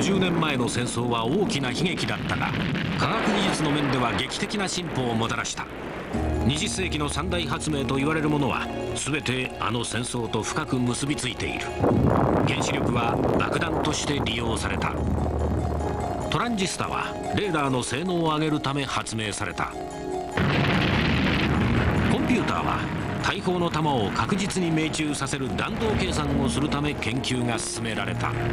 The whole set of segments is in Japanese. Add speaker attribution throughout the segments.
Speaker 1: 50年前の戦争は大きな悲劇だったが、科学技術の面では劇的な進歩をもたらした。20世紀の三大発明と言われるものは全てあの戦争と深く結びついている。原子力は爆弾として利用された。トランジスタはレーダーの性能を上げるため発明された。コンピューターは大砲の弾を確実に命中させる弾道計算をするため研究が進められた。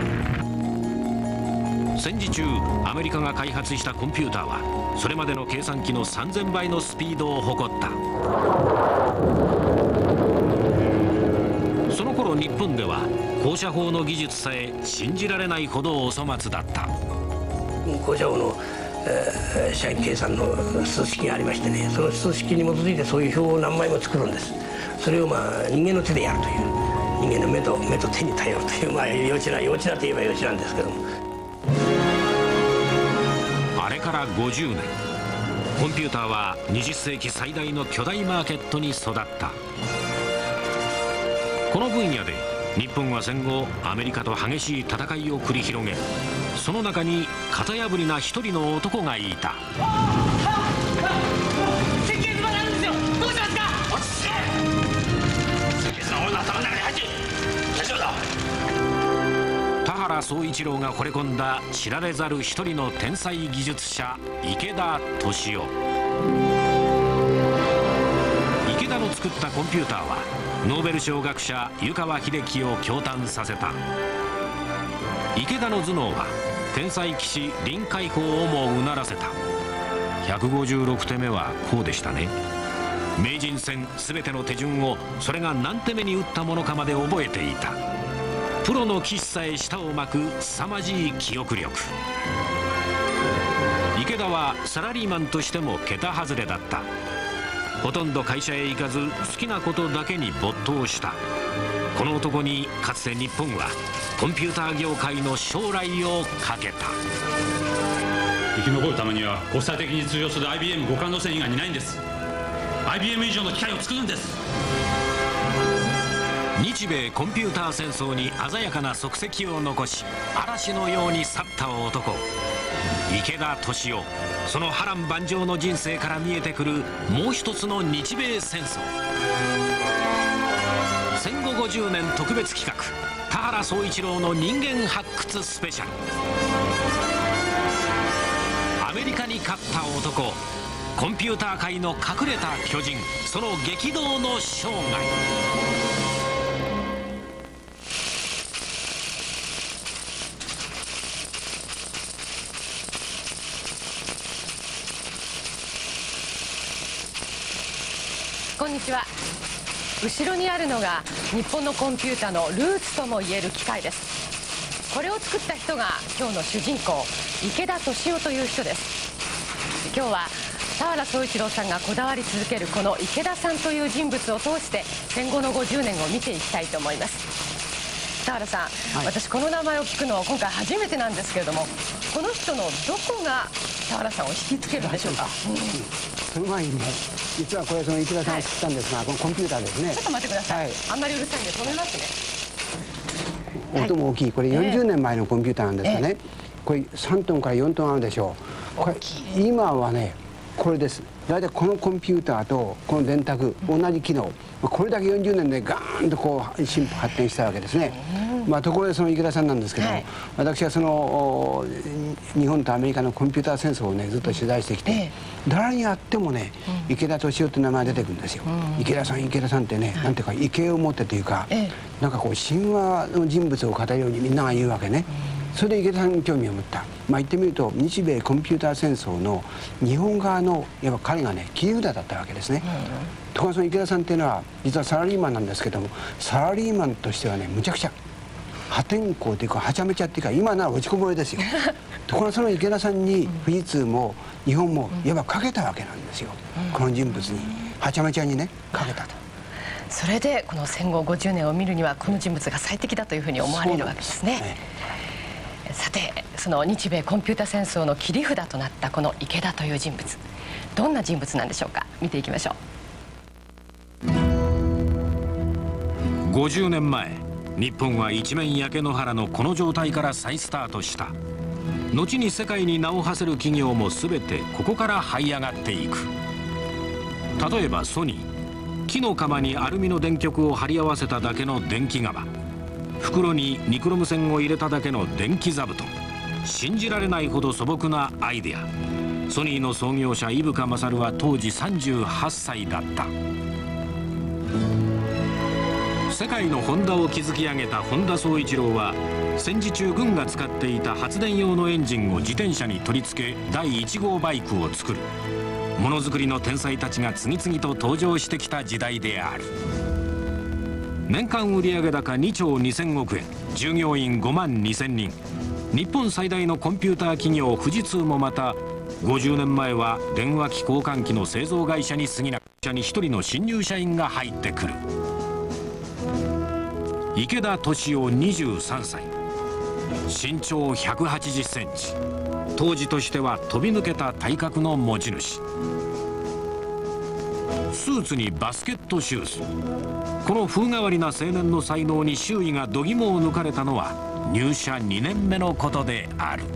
Speaker 1: 戦時中、アメリカが開発したコンピューターはそれまでの計算機の3000倍のスピードを誇った。その頃日本では高射砲の技術さえ信じられないほどお粗末だった。
Speaker 2: 高射砲の射撃計算の数式がありましてね、その数式に基づいてそういう表を何枚も作るんです。それを人間の手でやるという、人間の目と手に頼るという、幼稚なといえば幼稚なんですけども。
Speaker 1: あれから50年、コンピューターは20世紀最大の巨大マーケットに育った。この分野で日本は戦後アメリカと激しい戦いを繰り広げ、その中に型破りな一人の男がいた。
Speaker 3: 設計図場なんですよ。どうしますか。落ち着け。設計図の俺の頭の中に入って大丈夫だ。
Speaker 1: 田原総一郎が惚れ込んだ知られざる一人の天才技術者、池田敏夫。池田の作ったコンピューターはノーベル賞学者湯川秀樹を驚嘆させた。池田の頭脳は天才棋士林海峰をもうならせた。156手目はこうでしたね。名人戦全ての手順をそれが何手目に打ったものかまで覚えていた。プロの棋士さえ舌を巻く凄まじい記憶力。池田はサラリーマンとしても桁外れだった。ほとんど会社へ行かず好きなことだけに没頭した。この男にかつて日本はコンピューター業界の将来をかけた。
Speaker 4: 生き残るためには国際的に通用する IBM 互換路線以外にないんです。 IBM 以上の機械を作るんです。
Speaker 1: 日米コンピューター戦争に鮮やかな足跡を残し、嵐のように去った男、池田敏夫。その波乱万丈の人生から見えてくるもう一つの日米戦争。戦後50年特別企画、田原総一郎の人間発掘スペシャル。アメリカに勝った男、コンピューター界の隠れた巨人、その激動の生涯。
Speaker 5: こんにちは。後ろにあるのが日本のコンピュータのルーツともいえる機械です。これを作った人が今日の主人公、池田敏夫という人です。今日は田原総一郎さんがこだわり続けるこの池田さんという人物を通して戦後の50年を見ていきたいと思います。田原さん、私この名前を聞くのは今回初めてなんですけれども、この人のどこが田原さんを引きつけるんでしょうか。
Speaker 6: その前にね、実はこれその池田さんが作ったんですが、このコンピューターですね。
Speaker 5: ちょっと待ってください、あんまりうるさいんで止めますね。
Speaker 6: 音も大きい。これ40年前のコンピューターなんですがね、これ3トンから4トンあるでしょう。これ今はね、これです。大体このコンピューターとこの電卓同じ機能、これだけ40年でガーンとこう進歩発展したわけですね。ところでその池田さんなんですけども、私はその日本とアメリカのコンピューター戦争をねずっと取材してきて、誰に会ってもね池田敏夫って名前が出てくるんですよ。池田さん池田さんってね、なんていうか畏敬を持ってというか、なんかこう神話の人物を語るようにみんなが言うわけね。それで池田さんに興味を持った。言ってみると日米コンピューター戦争の日本側のやっぱ彼がね切り札だったわけですね。ところがその池田さんっていうのは実はサラリーマンなんですけども、サラリーマンとしてはねむちゃくちゃ破天荒というかはちゃめちゃっていうか、今なら落ちこぼれですよ。ところがその池田さんに富士通も日本もいわばかけたわけなんですよ。この人物にはちゃめちゃにねかけたと。
Speaker 5: それでこの戦後50年を見るにはこの人物が最適だというふうに思われるわけですね。さて、その日米コンピュータ戦争の切り札となったこの池田という人物、どんな人物なんでしょうか。見ていきましょう。
Speaker 1: 50年前、日本は一面焼け野原のこの状態から再スタートした。 後に世界に名を馳せる企業も全てここから這い上がっていく。例えばソニー、木の釜にアルミの電極を貼り合わせただけの電気釜、袋にニクロム線を入れただけの電気座布団。信じられないほど素朴なアイデア。ソニーの創業者伊深勝は当時38歳だった。世界のホンダを築き上げた本田宗一郎は、戦時中軍が使っていた発電用のエンジンを自転車に取り付け第1号バイクを作る。ものづくりの天才たちが次々と登場してきた時代である。年間売上高2兆2000億円、従業員5万2000人。日本最大のコンピューター企業富士通もまた50年前は電話機交換機の製造会社に過ぎなく、社に一人の新入社員が入ってくる。池田敏夫23歳、身長180センチ、当時としては飛び抜けた体格の持ち主。スーツにバスケットシューズ。この風変わりな青年の才能に周囲が度肝を抜かれたのは入社2年目のことである。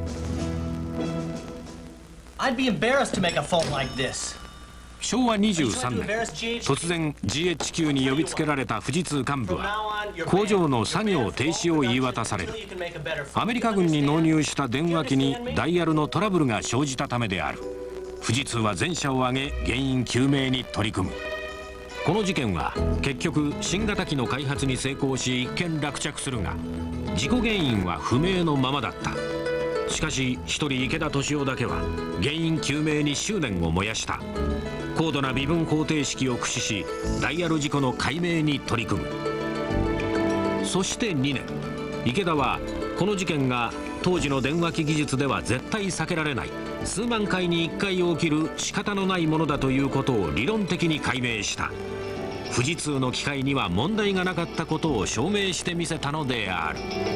Speaker 7: I'd be embarrassed to make a phone like this.
Speaker 1: 昭和23年、突然 GHQ に呼びつけられた富士通幹部は工場の作業停止を言い渡される。アメリカ軍に納入した電話機にダイヤルのトラブルが生じたためである。富士通は全社を挙げ原因究明に取り組む。この事件は結局新型機の開発に成功し一件落着するが、事故原因は不明のままだった。しかし一人池田敏夫だけは原因究明に執念を燃やした。高度な微分方程式を駆使しダイヤル事故の解明に取り組む。そして2年、池田はこの事件が当時の電話機技術では絶対避けられない、数万回に1回起きる仕方のないものだということを理論的に解明した。富士通の機械には問題がなかったことを証明してみせたのである。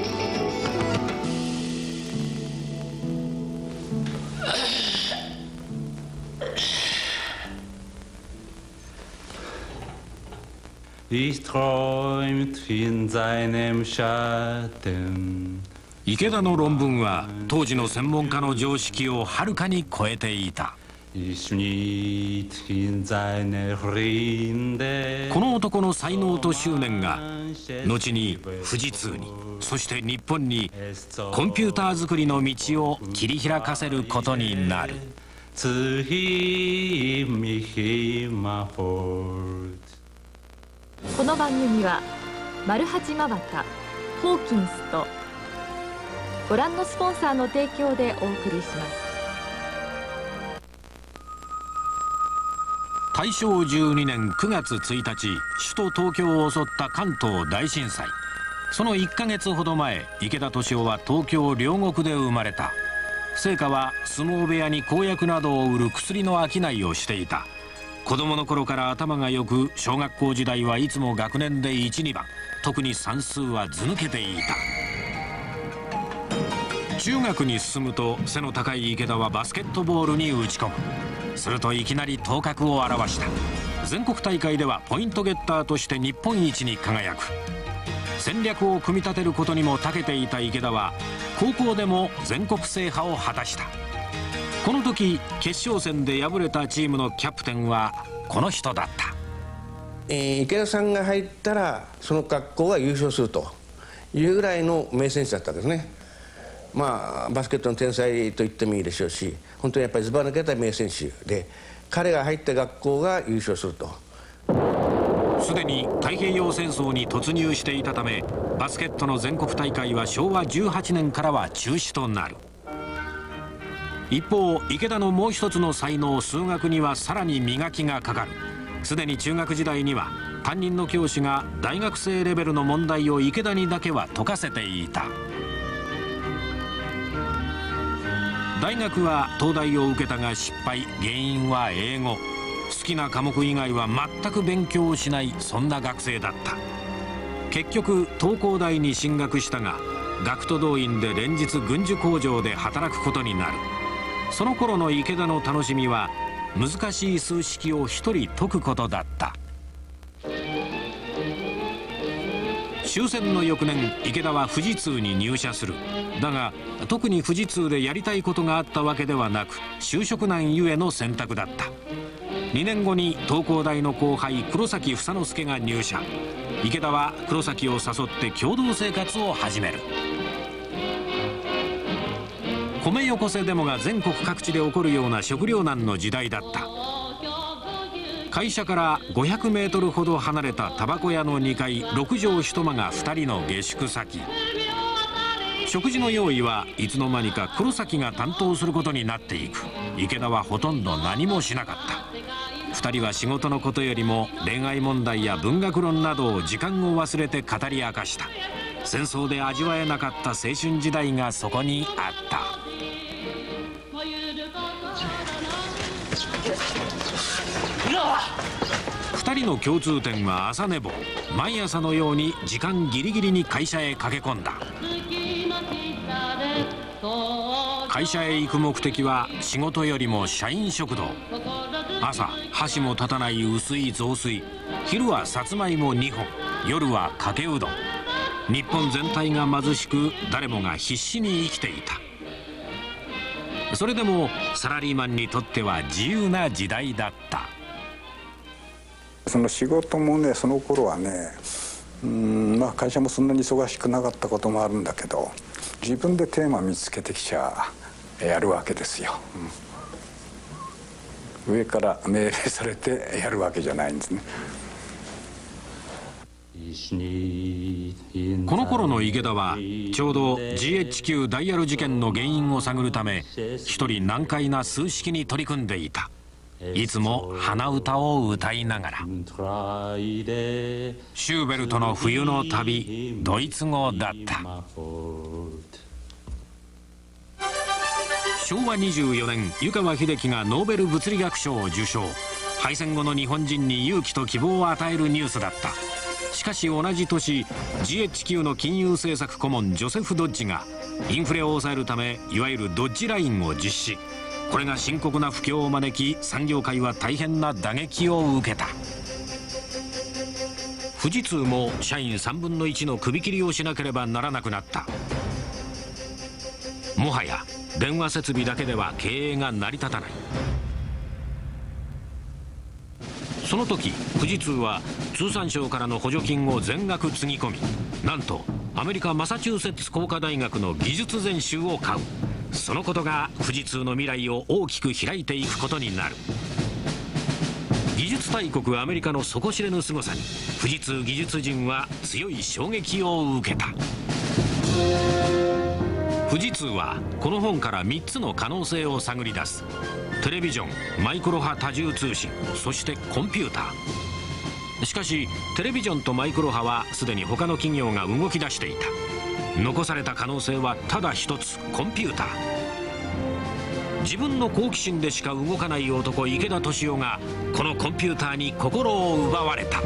Speaker 1: 池田の論文は当時の専門家の常識をはるかに超えていた。この男の才能と執念が後に富士通に、そして日本にコンピューター作りの道を切り開かせることになる。
Speaker 8: この番組はマルハチマバタ、ホーキンスとご覧のスポンサーの提供でお送りします。
Speaker 1: 大正12年9月1日、首都東京を襲った関東大震災。その1ヶ月ほど前、池田敏夫は東京両国で生まれた。生家は相撲部屋に公薬などを売る薬の商いをしていた。子供の頃から頭が良く、小学校時代はいつも学年で1、2番、特に算数は図抜けていた。中学に進むと背の高い池田はバスケットボールに打ち込む。するといきなり頭角を現した。全国大会ではポイントゲッターとして日本一に輝く。戦略を組み立てることにも長けていた池田は高校でも全国制覇を果たした。この時決勝戦で敗れたチームのキャプテンはこの人だった。
Speaker 2: 池田さんが入ったらその学校が優勝するというぐらいの名選手だったんですね。まあバスケットの天才と言ってもいいでしょうし、本当にやっぱりずば抜けた名選手で、彼が入った学校が優勝すると。
Speaker 1: すでに太平洋戦争に突入していたため、バスケットの全国大会は昭和18年からは中止となる。一方池田のもう一つの才能、数学にはさらに磨きがかかる。すでに中学時代には担任の教師が大学生レベルの問題を池田にだけは解かせていた。大学は東大を受けたが失敗。原因は英語。好きな科目以外は全く勉強をしない、そんな学生だった。結局東工大に進学したが、学徒動員で連日軍需工場で働くことになる。その頃の池田の楽しみは難しい数式を一人解くことだった。 終戦の翌年、池田は富士通に入社する。だが特に富士通でやりたいことがあったわけではなく、就職難ゆえの選択だった。2年後に東工大の後輩黒崎房之助が入社。池田は黒崎を誘って共同生活を始める。米よこせデモが全国各地で起こるような食糧難の時代だった。会社から500メートルほど離れたタバコ屋の2階6畳一間が2人の下宿先。食事の用意はいつの間にか黒崎が担当することになっていく。池田はほとんど何もしなかった。2人は仕事のことよりも恋愛問題や文学論などを時間を忘れて語り明かした。戦争で味わえなかった青春時代がそこにあった。2人の共通点は朝寝坊。毎朝のように時間ギリギリに会社へ駆け込んだ。会社へ行く目的は仕事よりも社員食堂。朝箸も立たない薄い雑炊、昼はさつまいも2本、夜はかけうどん。日本全体が貧しく、誰もが必死に生きていた。それでもサラリーマンにとっては自由な時代だった。
Speaker 9: その仕事もね、その頃はね、会社もそんなに忙しくなかったこともあるんだけど、自分でテーマ見つけてきちゃやるわけですよ、上から命令されてやるわけじゃないんですね。
Speaker 1: この頃の池田はちょうど GHQ ダイヤル事件の原因を探るため、一人難解な数式に取り組んでいた。いつも鼻歌を歌いながら。シューベルトの冬の旅、ドイツ語だった。昭和24年、湯川秀樹がノーベル物理学賞を受賞。敗戦後の日本人に勇気と希望を与えるニュースだった。しかし同じ年、 GHQ の金融政策顧問ジョセフ・ドッジがインフレを抑えるため、いわゆるドッジラインを実施。これが深刻な不況を招き、産業界は大変な打撃を受けた。富士通も社員3分の1の首切りをしなければならなくなった。もはや電話設備だけでは経営が成り立たない。その時富士通は通産省からの補助金を全額つぎ込み、なんとアメリカマサチューセッツ工科大学の技術全集を買う。そのことが富士通の未来を大きく開いていくことになる。技術大国アメリカの底知れぬ凄さに、富士通技術陣は強い衝撃を受けた。富士通はこの本から3つの可能性を探り出す。テレビジョン、マイクロ波多重通信、そしてコンピューター。しかしテレビジョンとマイクロ波はすでに他の企業が動き出していた。残された可能性はただ一つ、コンピューター。自分の好奇心でしか動かない男池田敏夫がこのコンピューターに心を奪われた。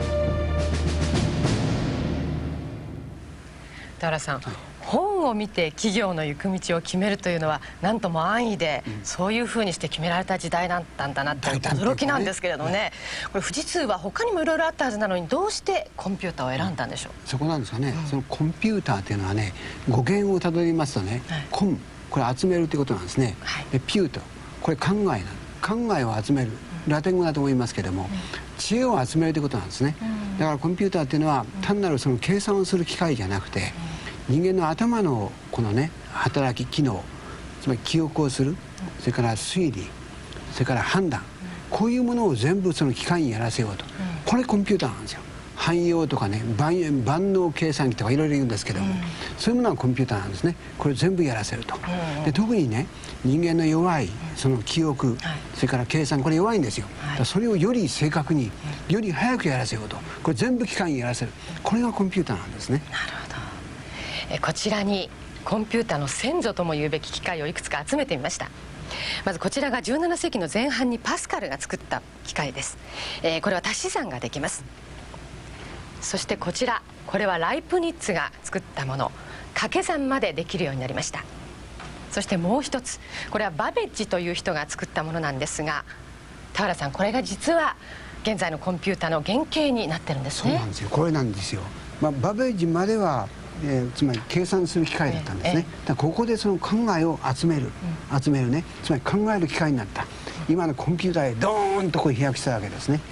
Speaker 5: 田原さん、本を見て企業の行く道を決めるというのはなんとも安易で、そういうふうにして決められた時代だったんだなって驚きなんですけれどもね。これ富士通は他にもいろいろあったはずなのに、どうしてコンピューターを選んだんでしょう。
Speaker 6: そこなんですかね、そのコンピューターっていうのはね、語源をたどりますとね、コン、これ集めるということなんですね。でピュート、これ考えを集める、ラテン語だと思いますけれども、知恵を集めるということなんですね。だからコンピューターっていうのは単なるその計算をする機械じゃなくて、人間の頭のこのね働き機能、つまり記憶をする、それから推理、それから判断、こういうものを全部その機械にやらせようと、これコンピューターなんですよ。汎用とかね、万能計算機とかいろいろ言うんですけども、そういうものはコンピューターなんですね。これ全部やらせると。で特にね、人間の弱いその記憶、それから計算、これ弱いんですよ。それをより正確に、より早くやらせようと、これ全部機械にやらせる、これがコンピューターなんですね。
Speaker 5: なるほど。こちらにコンピューターの先祖とも言うべき機械をいくつか集めてみました。まずこちらが17世紀の前半にパスカルが作った機械です。これは足し算ができます。そしてこちら、これはライプニッツが作ったもの、掛け算までできるようになりました。そしてもう一つ、これはバベッジという人が作ったものなんですが、田原さん、これが実は現在のコンピューターの原型になってるんですね。
Speaker 6: そうなんですよ。これなんですよ。 バベージまでは、つまり計算する機械だったんですね。だからここでその考えを集めるね、つまり考える機械になった。今のコンピューターへドーンとこう飛躍したわけですね。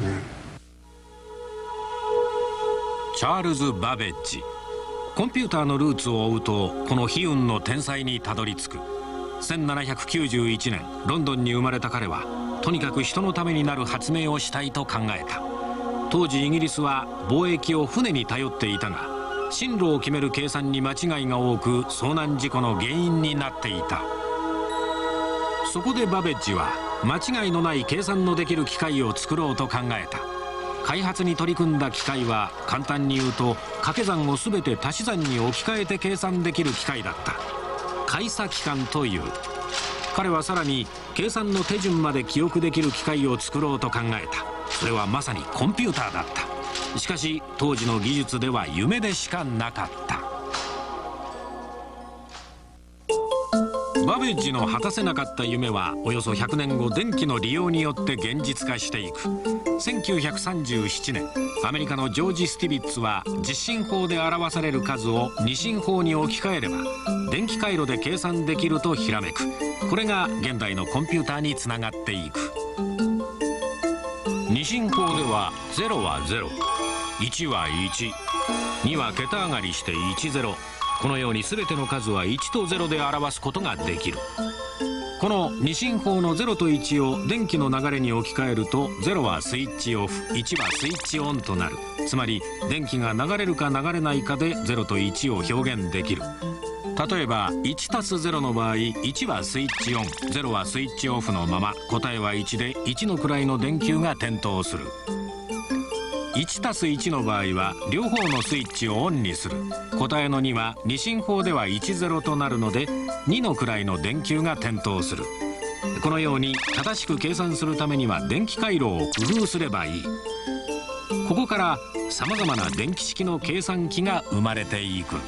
Speaker 1: チャールズ・バベッジ。コンピューターのルーツを追うとこの悲運の天才にたどり着く。1791年ロンドンに生まれた彼はとにかく人のためになる発明をしたいと考えた。当時イギリスは貿易を船に頼っていたが、進路を決める計算に間違いが多く遭難事故の原因になっていた。そこでバベッジは間違いのない計算のできる機械を作ろうと考えた。開発に取り組んだ機械は簡単に言うと掛け算を全て足し算に置き換えて計算できる機械だった。開鎖機関という。彼はさらに計算の手順まで記憶できる機械を作ろうと考えた。それはまさにコンピューターだった。しかし当時の技術では夢でしかなかった。バベッジの果たせなかった夢はおよそ100年後電気の利用によって現実化していく。1937年アメリカのジョージ・スティビッツは実進法で表される数を二進法に置き換えれば電気回路で計算できるとひらめく。これが現代のコンピューターにつながっていく。二進法では0は0、1は1、2は桁上がりして10。このように全ての数は1と0で表すことができる。この二進法の0と1を電気の流れに置き換えると0はスイッチオフ、1はスイッチオンとなる。つまり電気が流れるか流れないかで0と1を表現できる。例えば 1+0 の場合、1はスイッチオン、0はスイッチオフのまま、答えは1で1の位の電球が点灯する。1+1 の場合は両方のスイッチをオンにする。答えの2は二進法では10となるので2の位の電球が点灯する。このように正しく計算するためには電気回路を工夫すればいい。ここからさまざまな電気式の計算機が生まれていく。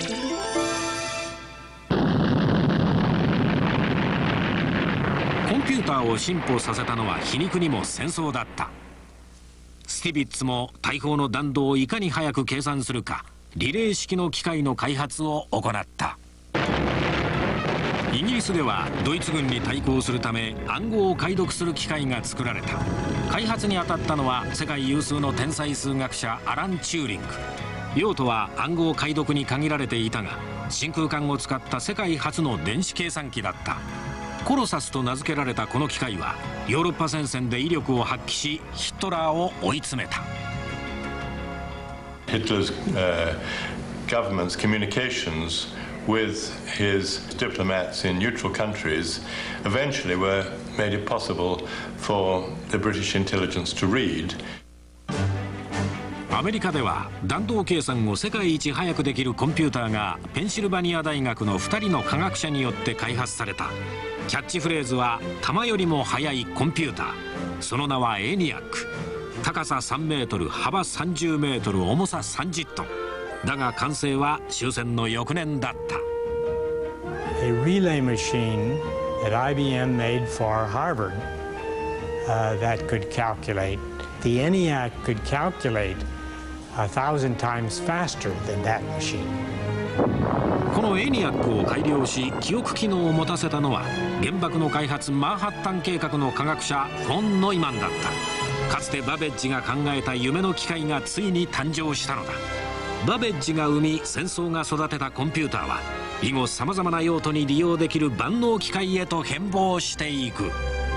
Speaker 1: コンピューターを進歩させたのは皮肉にも戦争だった。スティビッツも大砲の弾道をいかに早く計算するかリレー式の機械の開発を行った。イギリスではドイツ軍に対抗するため暗号を解読する機械が作られた。開発に当たったのは世界有数の天才数学者アラン・チューリング。用途は暗号解読に限られていたが真空管を使った世界初の電子計算機だった。コロサスと名付けられたこの機械はヨーロッパ戦線で威力を発揮しヒトラーを追い詰めた。
Speaker 10: Hitler's government's communications with his diplomats in neutral countries eventually were made it possible for the British intelligence to read.
Speaker 1: アメリカでは弾道計算を世界一早くできるコンピューターがペンシルバニア大学の2人の科学者によって開発された。キャッチフレーズは弾よりも速いコンピューター。その名はエニアック。高さ3メートル、幅30メートル、重さ30トン。だが完成は終戦の翌年だった。
Speaker 11: A relay machine that IBM made for Harvard that could calculate. The ENIAC could calculate 1,000 times faster than that machine.
Speaker 1: このエニアックを改良し記憶機能を持たせたのは原爆の開発マンハッタン計画の科学者フォン・ノイマンだった。かつてバベッジが考えた夢の機械がついに誕生したのだ。バベッジが生み戦争が育てたコンピューターは以後さまざまな用途に利用できる万能機械へと変貌していく。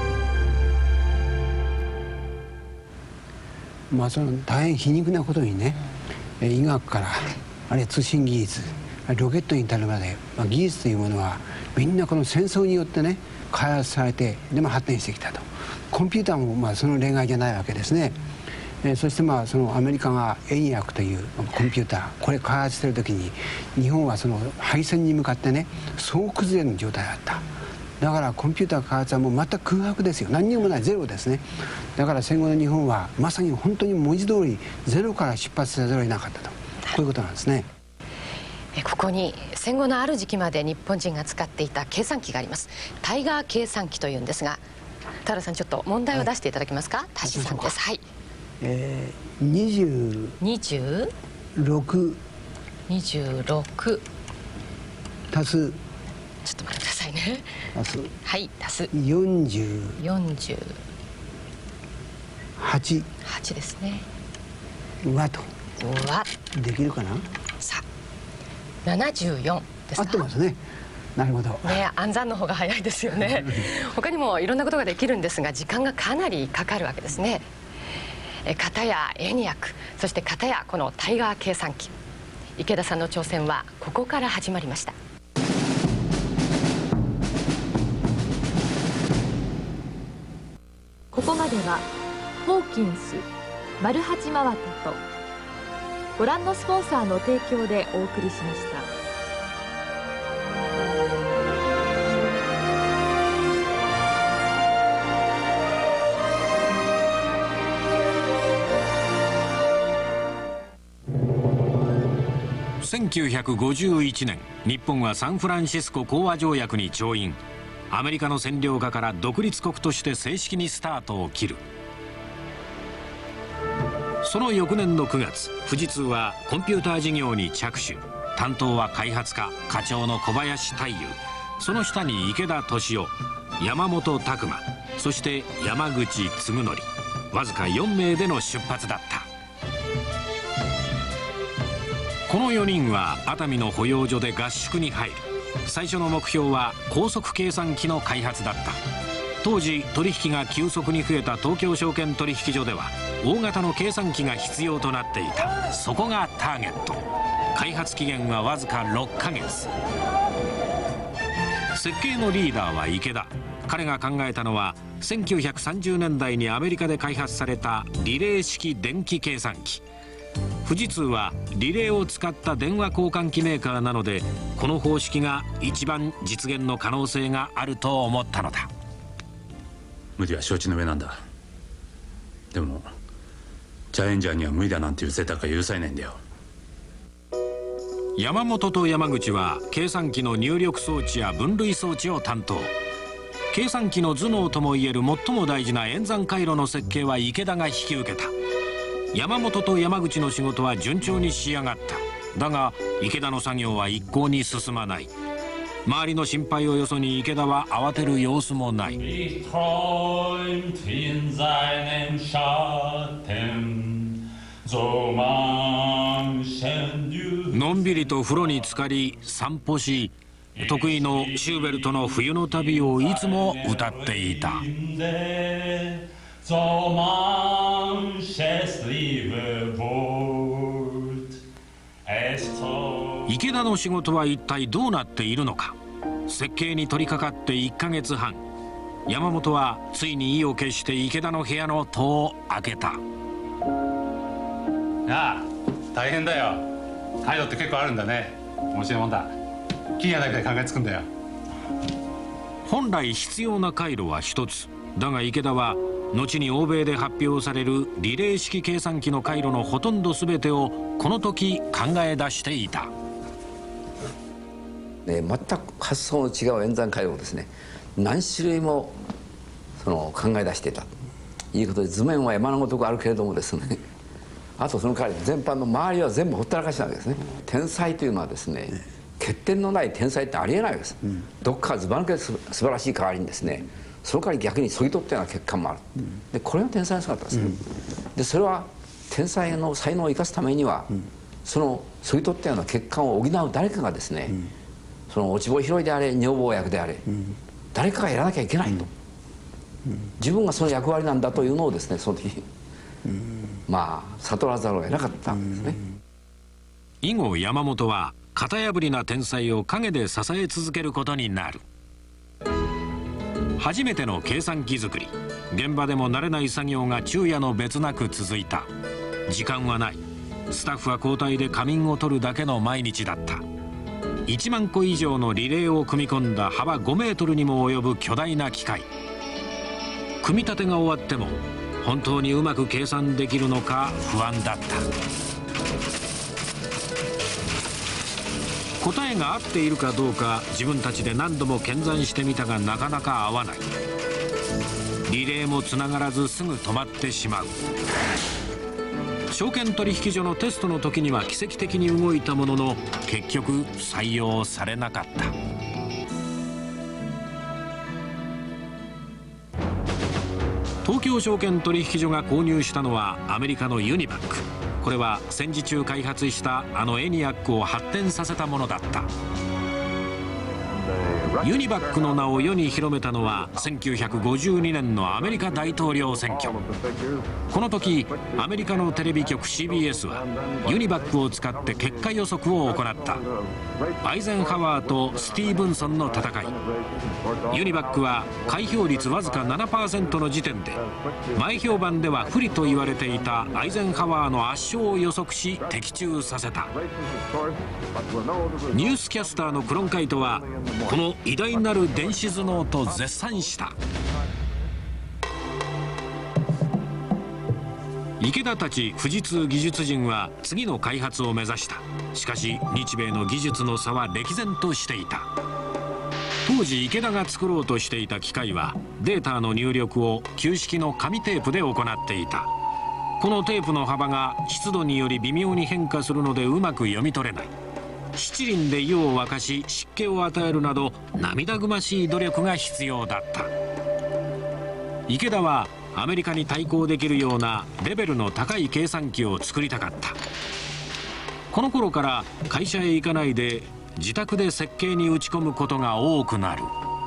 Speaker 6: その大変皮肉なことにね、医学からあるいは通信技術、ロケットに至るまで、技術というものはみんなこの戦争によってね開発されてでも発展してきたと。コンピューターもその例外じゃないわけですね。そしてそのアメリカがエニアックというコンピューターこれ開発している時に日本はその敗戦に向かってね総崩れの状態だった。だからコンピューター開発はもう全く空白ですよ。何にもないゼロですね。だから戦後の日本はまさに本当に文字通りゼロから出発せざるを得なかったと、こういうことなんですね。
Speaker 5: ここに戦後のある時期まで日本人が使っていた計算機があります。タイガー計算機というんですが、田原さんちょっと問題を出していただけますか。足し算です。はい。
Speaker 6: 20 6
Speaker 5: 26
Speaker 6: 足す、
Speaker 5: ちょっと待ってくださいね。
Speaker 6: 足す、
Speaker 5: はい足す
Speaker 6: 48
Speaker 5: 8ですね。
Speaker 6: 和と
Speaker 5: 和
Speaker 6: できるかな。
Speaker 5: さあ74ですか。
Speaker 6: 合ってますね。なるほど
Speaker 5: ね、暗算の方が早いですよね。他にもいろんなことができるんですが時間がかなりかかるわけですね。片やエニアック、そして片やこのタイガー計算機。池田さんの挑戦はここから始まりました。
Speaker 8: ここまではホーキンス丸八真綿とご覧のスポンサーの提供でお送りしました。
Speaker 1: 1951年、日本はサンフランシスコ講和条約に調印。アメリカの占領下から独立国として正式にスタートを切る。その翌年の9月、富士通はコンピューター事業に着手。担当は開発課課長の小林大祐、その下に池田敏夫、山本拓馬、そして山口嗣則、わずか4名での出発だった。この4人は熱海の保養所で合宿に入る。最初の目標は高速計算機の開発だった。当時取引が急速に増えた東京証券取引所では大型の計算機が必要となっていた。そこがターゲット。開発期限はわずか6ヶ月。設計のリーダーは池田。彼が考えたのは1930年代にアメリカで開発されたリレー式電気計算機。富士通はリレーを使った電話交換機メーカーなので、この方式が一番実現の可能性があると思ったのだ。
Speaker 4: 無理は承知の上なんだ。でもチャレンジャーには無理だなんていう贅沢が許されないんだよ。
Speaker 1: 山本と山口は計算機の入力装置や分類装置を担当。計算機の頭脳ともいえる最も大事な演算回路の設計は池田が引き受けた。山本と山口の仕事は順調に仕上がった。だが池田の作業は一向に進まない。周りの心配をよそに池田は慌てる様子もない。のんびりと風呂に浸かり散歩し、得意のシューベルトの冬の旅をいつも歌っていた。池田の仕事は一体どうなっているのか。設計に取り掛かって1ヶ月半、山本はついに意を決して池田の部屋の戸を開けた。
Speaker 4: ああ、大変だよ。回路って結構あるんだね。面白いもんだ。キーがだけで考えつくんだよ。
Speaker 1: 本来必要な回路は一つだが、池田は後に欧米で発表されるリレー式計算機の回路のほとんど全てをこの時考え出していた。
Speaker 12: 全く発想の違う演算回路をですね、何種類も考え出していたということで、図面は山のごとくあるけれどもですね、あとその代わり全般の周りは全部ほったらかしなわけですね。天才というのはですね、欠点のない天才ってありえないわけです。どっかずば抜けて素晴らしい代わりにですね、その代わり逆にそぎ取ったような結果もある。でこれが天才の姿ですね。でそれは天才の才能を生かすためには、そのそぎ取ったような欠陥を補う誰かがですね、その落ち穂拾いであれ女房役であれ、誰かがやらなきゃいけないと、自分がその役割なんだというのをですね、その時まあ悟らざるを得なかったんですね。
Speaker 1: 以後山本は型破りな天才を陰で支え続けることになる。初めての計算機作り、現場でも慣れない作業が昼夜の別なく続いた。時間はない。スタッフは交代で仮眠を取るだけの毎日だった。1万個以上のリレーを組み込んだ幅5メートルにも及ぶ巨大な機械。組み立てが終わっても本当にうまく計算できるのか不安だった。答えが合っているかどうか自分たちで何度も検算してみたが、なかなか合わない。リレーもつながらずすぐ止まってしまう。 証券取引所のテストの時には奇跡的に動いたものの、結局採用されなかった。東京証券取引所が購入したのはアメリカのユニバック。これは戦時中開発したあのエニアックを発展させたものだった。ユニバックの名を世に広めたのは1952年のアメリカ大統領選挙。この時アメリカのテレビ局 CBS はユニバックを使って結果予測を行った。アイゼンハワーとスティーブンソンの戦い。ユニバックは開票率わずか 7% の時点で前評判では不利と言われていたアイゼンハワーの圧勝を予測し的中させた。ニュースキャスターのクロンカイトはこの偉大なる電子頭脳と絶賛した。池田たち富士通技術陣は次の開発を目指した。しかし日米の技術の差は歴然としていた。当時池田が作ろうとしていた機械はデータの入力を旧式の紙テープで行っていた。このテープの幅が湿度により微妙に変化するのでうまく読み取れない。七輪で湯を沸かし湿気を与えるなど涙ぐましい努力が必要だった。池田はアメリカに対抗できるようなレベルの高い計算機を作りたかった。この頃から会社へ行かないで自宅で設計に打ち込むことが多くなる。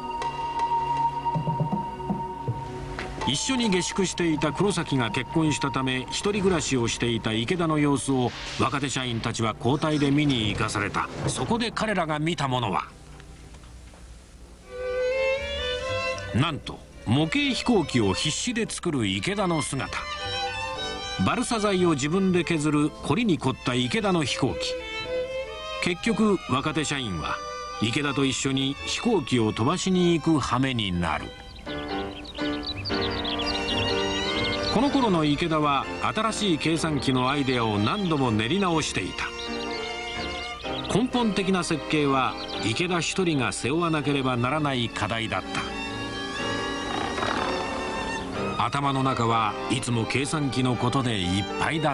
Speaker 1: 一緒に下宿していた黒崎が結婚したため一人暮らしをしていた池田の様子を若手社員たちは交代で見に行かされた。そこで彼らが見たものはなんと模型飛行機を必死で作る池田の姿。バルサ材を自分で削る凝りに凝った池田の飛行機。結局若手社員は池田と一緒に飛行機を飛ばしに行く羽目になる。この頃の池田は新しい計算機のアイデアを何度も練り直していた。根本的な設計は池田一人が背負わなければならない課題だった。頭の中はいつも計算機のことでいっぱいだった。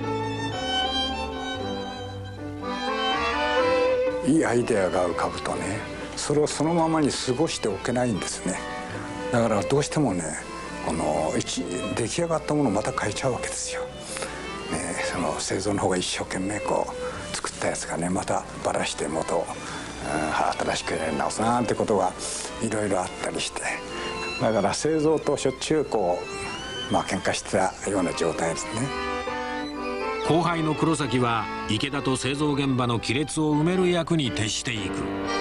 Speaker 9: いいアイデアが浮かぶとね、それをそのままに過ごしておけないんですね。だからどうしてもね、この出来上がったものをまた変えちゃうわけですよ、ね、その製造の方が一生懸命こう作ったやつがねまたばらして元を、新しくやり直すなんてことがいろいろあったりして、だから製造としょっちゅうこう喧嘩してたような状態ですね。
Speaker 1: 後輩の黒崎は池田と製造現場の亀裂を埋める役に徹していく。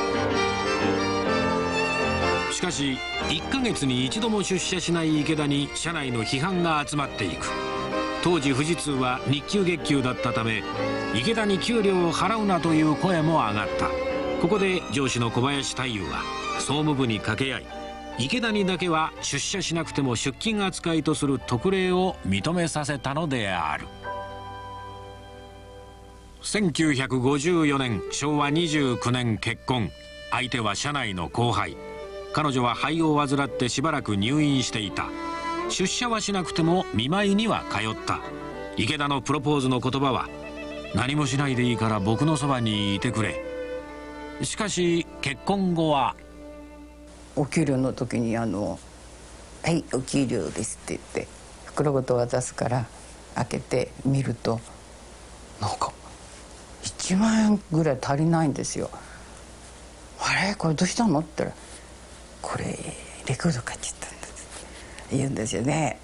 Speaker 1: しかし1ヶ月に一度も出社しない池田に社内の批判が集まっていく。当時富士通は日給月給だったため池田に給料を払うなという声も上がった。ここで上司の小林太夫は総務部に掛け合い、池田にだけは出社しなくても出勤扱いとする特例を認めさせたのである。1954年昭和29年結婚。相手は社内の後輩。彼女は肺を患ってしばらく入院していた。出社はしなくても見舞いには通った。池田のプロポーズの言葉は何もしないでいいから僕のそばにいてくれ。しかし結婚後は
Speaker 13: お給料の時にはいお給料ですって言って袋ごと渡すから開けてみるとなんか1万円ぐらい足りないんですよ。あれこれどうしたのって言ったらこれレコード買っちゃったんだって言うんですよね。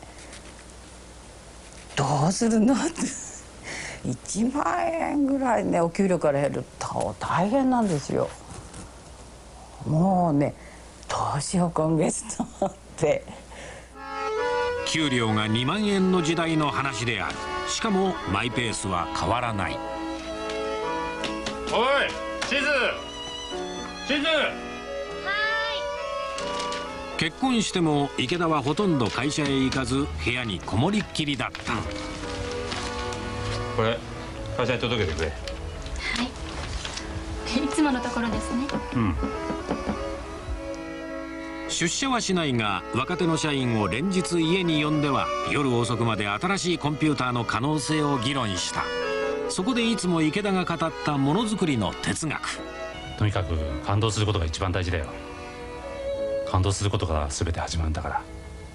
Speaker 13: どうするのって1万円ぐらいねお給料から減ると大変なんですよ。もうねどうしよう今月とって。
Speaker 1: 給料が2万円の時代の話である。しかもマイペースは変わらない。
Speaker 4: おい地図
Speaker 1: 結婚しても池田はほとんど会社へ行かず部屋にこもりっきりだった。
Speaker 4: これ会社に届けてくれ。
Speaker 14: はい、いつものところですね。
Speaker 1: 出社はしないが若手の社員を連日家に呼んでは夜遅くまで新しいコンピューターの可能性を議論した。そこでいつも池田が語ったものづくりの哲学。
Speaker 4: とにかく感動することが一番大事だよ。感動することが全て始まるんだから。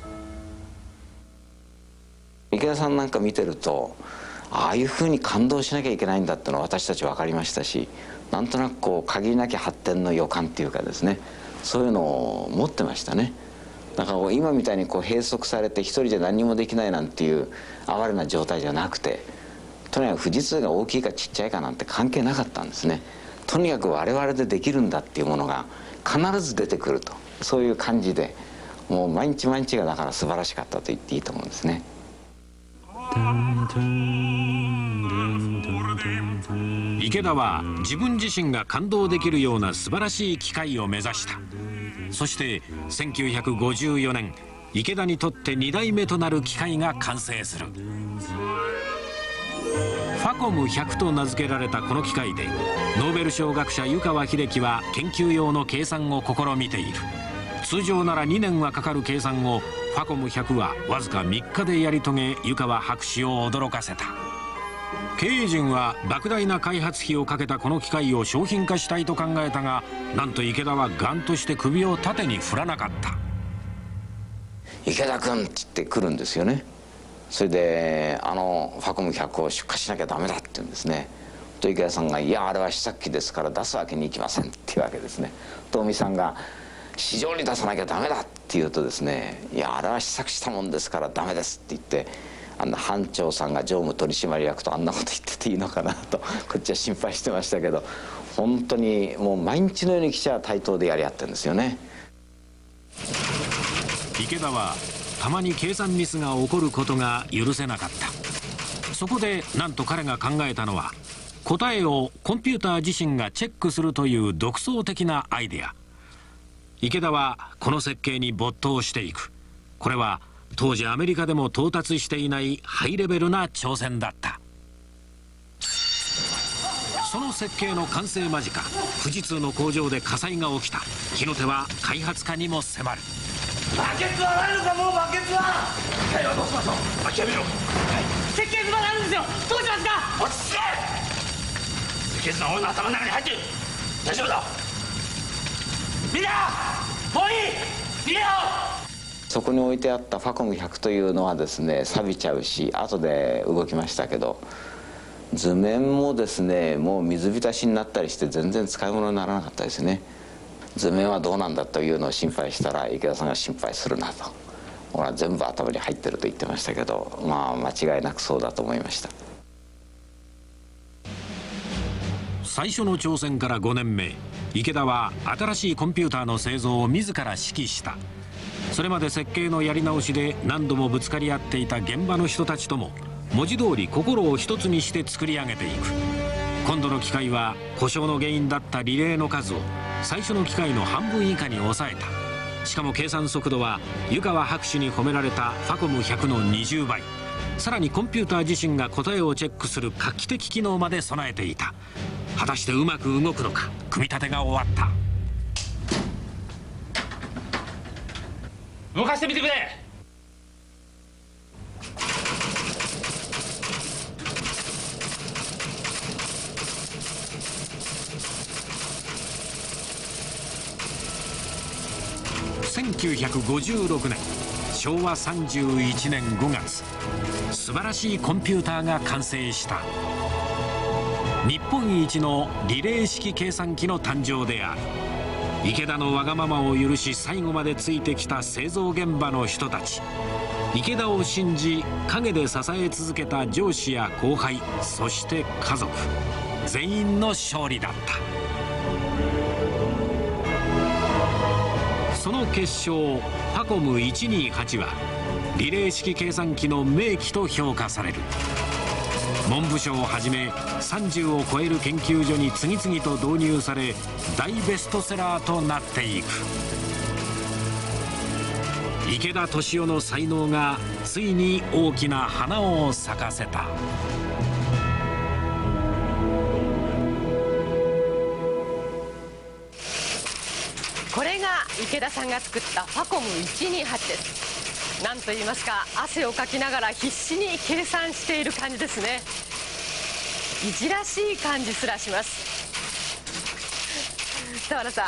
Speaker 14: 池田さんなんか見てると、ああいうふうに感動しなきゃいけないんだってのは私たち分かりましたし、なんとなくこう限りなき発展の予感っていうかですね、そういうのを持ってましたね。だから今みたいにこう閉塞されて一人じゃ何もできないなんていう哀れな状態じゃなくて、とにかく富士通が大きいかちっちゃいかなんて関係なかったんですね。とにかく我々でできるんだっていうものが必ず出てくると、そういう感じで、もう毎日毎日がだから素晴らしかったと言っていいと思うんですね。
Speaker 1: 池田は自分自身が感動できるような素晴らしい機械を目指した。そして1954年、池田にとって2代目となる機械が完成する。ファコム100と名付けられたこの機械でノーベル賞学者湯川秀樹は研究用の計算を試みている。通常なら2年はかかる計算をファコム100はわずか3日でやり遂げ、湯川博士を驚かせた。経営陣は莫大な開発費をかけたこの機械を商品化したいと考えたが、なんと池田はガンとして首を縦に振らなかった。
Speaker 14: 池田君って言って来るんですよね。それでファコム100を出荷しなきゃダメだって言うんですね。と池田さんが「いやあれは試作機ですから出すわけにいきません」っていうわけですね。と尾身さんが「市場に出さなきゃダメだ」って言うとですね「いやあれは試作したもんですからダメです」って言って、班長さんが常務取締役とあんなこと言ってていいのかなとこっちは心配してましたけど、本当にもう毎日のように記者は対等でやり合ってるんですよね。
Speaker 1: 池田はたまに計算ミスが起こることが許せなかった。そこでなんと彼が考えたのは、答えをコンピューター自身がチェックするという独創的なアイデア。池田はこの設計に没頭していく。これは当時アメリカでも到達していないハイレベルな挑戦だった。その設計の完成間近、富士通の工場で火災が起きた。火の手は開発家にも迫る。
Speaker 3: バケツはないのか、もうバケツは。機械はどうしましょう。諦めろ。設計図まであるんですよ。どうしますか。落ち着け。設計図の俺の頭の中に入ってる。大丈夫だ。みんなもういい。逃げよう。
Speaker 14: そこに置いてあったファコム100というのはですね錆びちゃうし、後で動きましたけど、図面もですねもう水浸しになったりして全然使い物にならなかったですね。図面はどうなんだというのを心配したら池田さんが心配するなと、俺は全部頭に入ってると言ってましたけど、まあ間違いなくそうだと思いました。
Speaker 1: 最初の挑戦から5年目、池田は新しいコンピューターの製造を自ら指揮した。それまで設計のやり直しで何度もぶつかり合っていた現場の人たちとも文字通り心を一つにして作り上げていく。今度の機械は故障の原因だったリレーの数を最初の機械の半分以下に抑えた。しかも計算速度は湯川博士に褒められたファコム100の20倍。さらにコンピューター自身が答えをチェックする画期的機能まで備えていた。果たしてうまく動くのか。組み立てが終わった。
Speaker 3: 動かしてみてくれ。
Speaker 1: 1956年昭和31年5月、素晴らしいコンピューターが完成した。日本一のリレー式計算機の誕生である。池田のわがままを許し最後までついてきた製造現場の人たち、池田を信じ陰で支え続けた上司や後輩、そして家族、全員の勝利だった。その決勝ファコム128はリレー式計算機の名機と評価される。文部省をはじめ30を超える研究所に次々と導入され、大ベストセラーとなっていく。池田敏夫の才能がついに大きな花を咲かせた。
Speaker 5: これが池田さんが作ったファコム128です。なんと言いますか、汗をかきながら必死に計算している感じですね。いじらしい感じすらします。田原さん、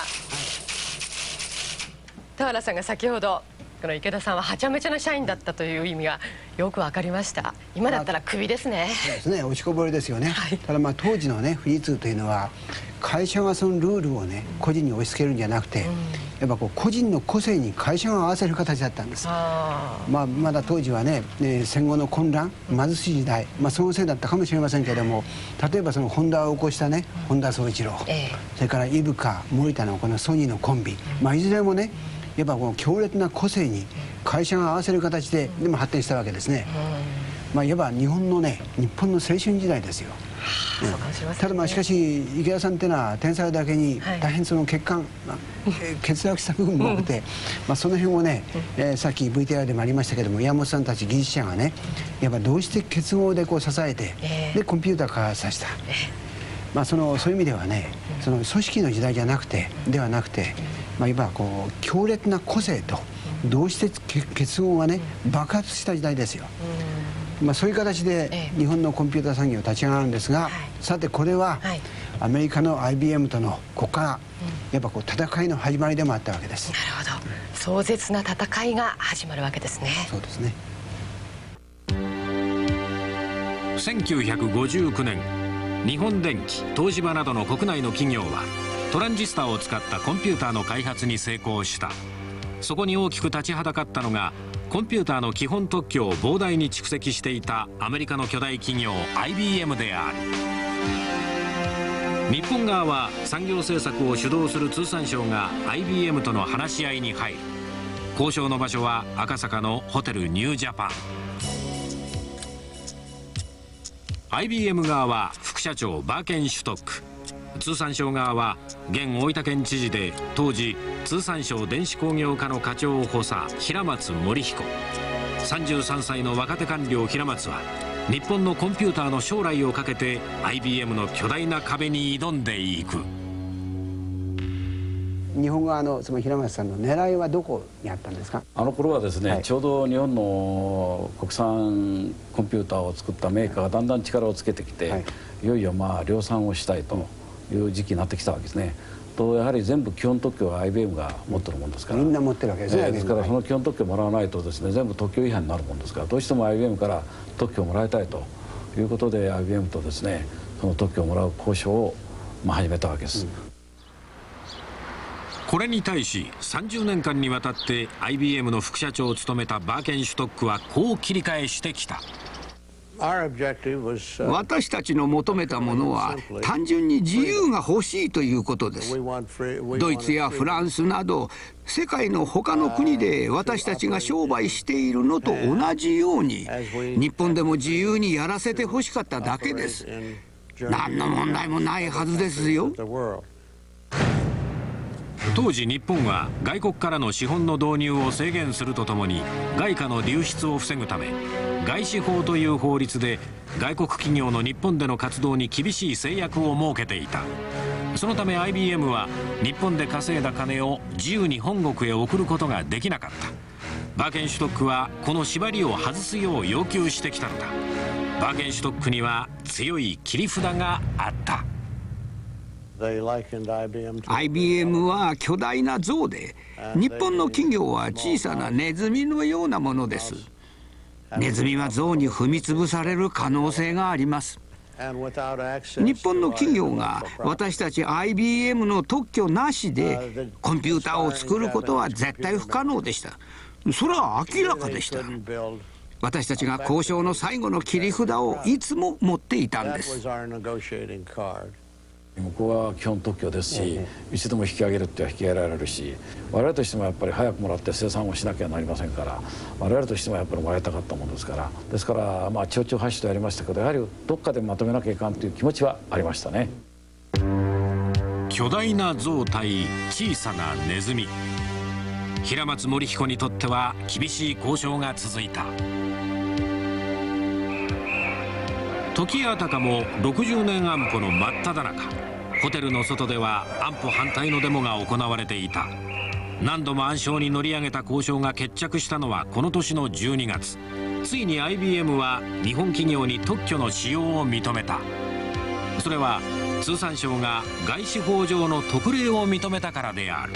Speaker 5: 田原さんが先ほどこの池田さんははちゃめちゃな社員だったという意味がよく分かりました。今だったらクビですね。
Speaker 6: そうですね、落ちこぼれですよね、はい、ただ当時のね富士通というのは会社がそのルールをね個人に押し付けるんじゃなくて、やっぱ個人の個性に会社が合わせる形だったんです。まだ当時はね戦後の混乱貧しい時代、そのせいだったかもしれませんけれども、例えばそのホンダを起こしたね本田宗一郎、それから伊深森田のこのソニーのコンビ、いずれもねやっぱこの強烈な個性に会社が合わせる形でも発展したわけですね。いわば日本の青春時代ですよ。ただしかし池田さんっていうのは天才だけに大変その欠落した部分も多くて、その辺をね、さっき VTR でもありましたけども、山本さんたち技術者がねやっぱどうして結合で支えて、でコンピューター化させた、そういう意味ではねその組織の時代ではなくて、いわば強烈な個性と同時結合がね爆発した時代ですよ。そういう形で日本のコンピューター産業立ち上がるんですが、さてこれはアメリカの IBM とのここからやっぱ戦いの始まりでもあったわけです。
Speaker 5: なるほど、壮絶な戦いが始まるわけですね。
Speaker 6: そうですね。
Speaker 1: 1959年、日本電機、東芝などの国内の企業はトランジスタを使ったコンピューターの開発に成功した。そこに大きく立ちはだかったのがコンピューターの基本特許を膨大に蓄積していたアメリカの巨大企業 IBM である。日本側は産業政策を主導する通産省が IBM との話し合いに入る。交渉の場所は赤坂のホテルニュージャパン。 IBM 側は副社長バーケンシュトック、通産省側は現大分県知事で当時通産省電子工業課の課長を補佐平松盛彦。33歳の若手官僚平松は日本のコンピューターの将来をかけて IBM の巨大な壁に挑んでいく。
Speaker 6: 日本側のその平松さんの狙いはどこにあったんですか？
Speaker 15: あの頃はですね、ちょうど日本の国産コンピューターを作ったメーカーがだんだん力をつけてきて、いよいよ量産をしたいという時期になってきたわけですね。とやはり全部基本特許は IBM が持ってるもんですから、
Speaker 6: みんな持ってるわけですね。
Speaker 15: ですからその基本特許もらわないとですね全部特許違反になるもんですから、どうしても IBM から特許をもらいたいということで IBM とですねその特許をもらう交渉を始めたわけです。
Speaker 1: これに対し30年間にわたって IBM の副社長を務めたバーケンシュトックはこう切り返してきた。
Speaker 16: 私たちの求めたものは単純に自由が欲しいということです。ドイツやフランスなど世界の他の国で私たちが商売しているのと同じように日本でも自由にやらせてほしかっただけです。何の問題もないはずですよ。
Speaker 1: 当時日本は外国からの資本の導入を制限するとともに外貨の流出を防ぐため外資法という法律で外国企業の日本での活動に厳しい制約を設けていた。そのため IBM は日本で稼いだ金を自由に本国へ送ることができなかった。バーケンシュトックはこの縛りを外すよう要求してきたのだ。バーケンシュトックには強い切り札があった。
Speaker 16: IBM は巨大な象で、日本の企業は小さなネズミのようなものです。ネズミは象に踏み潰される可能性があります。日本の企業が私たち IBM の特許なしでコンピューターを作ることは絶対不可能でした。それは明らかでした。私たちが交渉の最後の切り札をいつも持っていたんです。
Speaker 15: 向こうは基本特許ですし、いつでも引き上げるっては引き上げられるし、我々としてもやっぱり早くもらって生産をしなきゃなりませんから、我々としてもやっぱりもらいたかったものですから、ですから丁々発止とやりましたけど、やはりどっかでまとめなきゃいかんという気持ちはありましたね。
Speaker 1: 巨大な象対小さなネズミ。平松盛彦にとっては厳しい交渉が続いた。時あたかも60年安保の真っ只中、ホテルの外では安保反対のデモが行われていた。 何度も暗礁に乗り上げた交渉が決着したのはこの年の12月。ついに IBM は日本企業に特許の使用を認めた。それは通産省が外資法上の特例を認めたからである。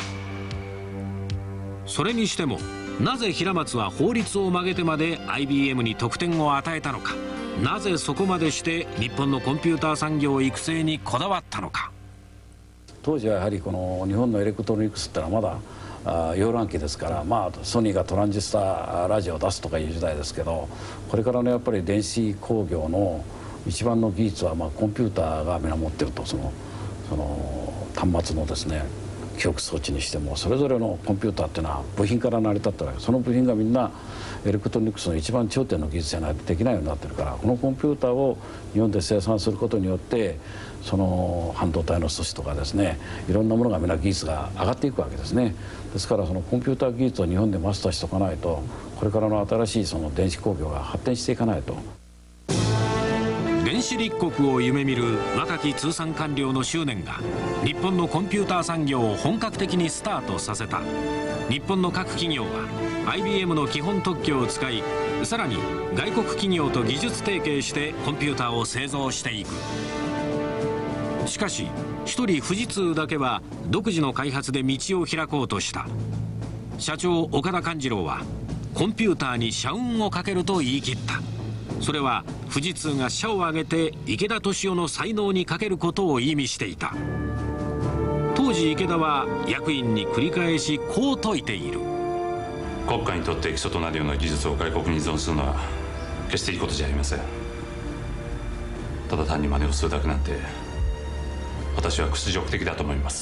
Speaker 1: それにしてもなぜ平松は法律を曲げてまで IBM に特典を与えたのか。なぜそこまでして日本のコンピューター産業育成にこだわったのか。
Speaker 15: 当時はやはりこの日本のエレクトロニクスってのはまだ溶卵期ですから、ソニーがトランジスタラジオを出すとかいう時代ですけど、これからのやっぱり電子工業の一番の技術はコンピューターが皆持ってると。その端末のですね記憶装置にしてもそれぞれのコンピューターっていうのは部品から成り立ってるわけ。その部品がみんなエレクトロニクスの一番頂点の技術じゃないとできないようになってるから、このコンピューターを日本で生産することによってその半導体の素子とかですね、いろんなものがみんな技術が上がっていくわけですね。ですからそのコンピューター技術を日本でマスターしておかないと、これからの新しいその電子工業が発展していかないと。
Speaker 1: 電子立国を夢見る若き通産官僚の執念が日本のコンピューター産業を本格的にスタートさせた。日本の各企業は IBM の基本特許を使い、さらに外国企業と技術提携してコンピューターを製造していく。しかし一人富士通だけは独自の開発で道を開こうとした。社長岡田勘次郎はコンピューターに社運をかけると言い切った。それは富士通が社を挙げて池田敏夫の才能にかけることを意味していた。当時池田は役員に繰り返しこう説いている。
Speaker 4: 国家にとって基礎となるような技術を外国に依存するのは決していいことじゃありません。ただ単に真似をするだけなんて私は屈辱的だと思います。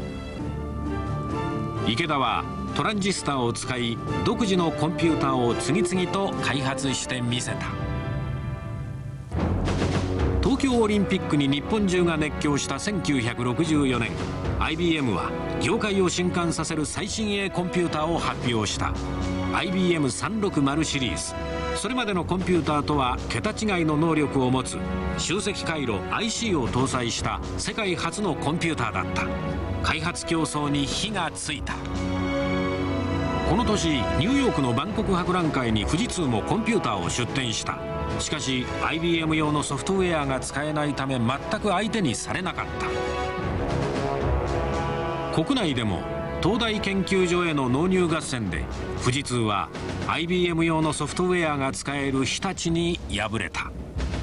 Speaker 1: 池田はトランジスタを使い独自のコンピューターを次々と開発してみせた。東京オリンピックに日本中が熱狂した1964年、 IBM は業界を震撼させる最新鋭コンピューターを発表した。 IBM360 シリーズ。それまでのコンピューターとは桁違いの能力を持つ集積回路 IC を搭載した世界初のコンピューターだった。開発競争に火がついた。この年ニューヨークの万国博覧会に富士通もコンピューターを出展した。しかし IBM 用のソフトウェアが使えないため全く相手にされなかった。国内でも東大研究所への納入合戦で富士通は IBM 用のソフトウェアが使える日立に敗れた。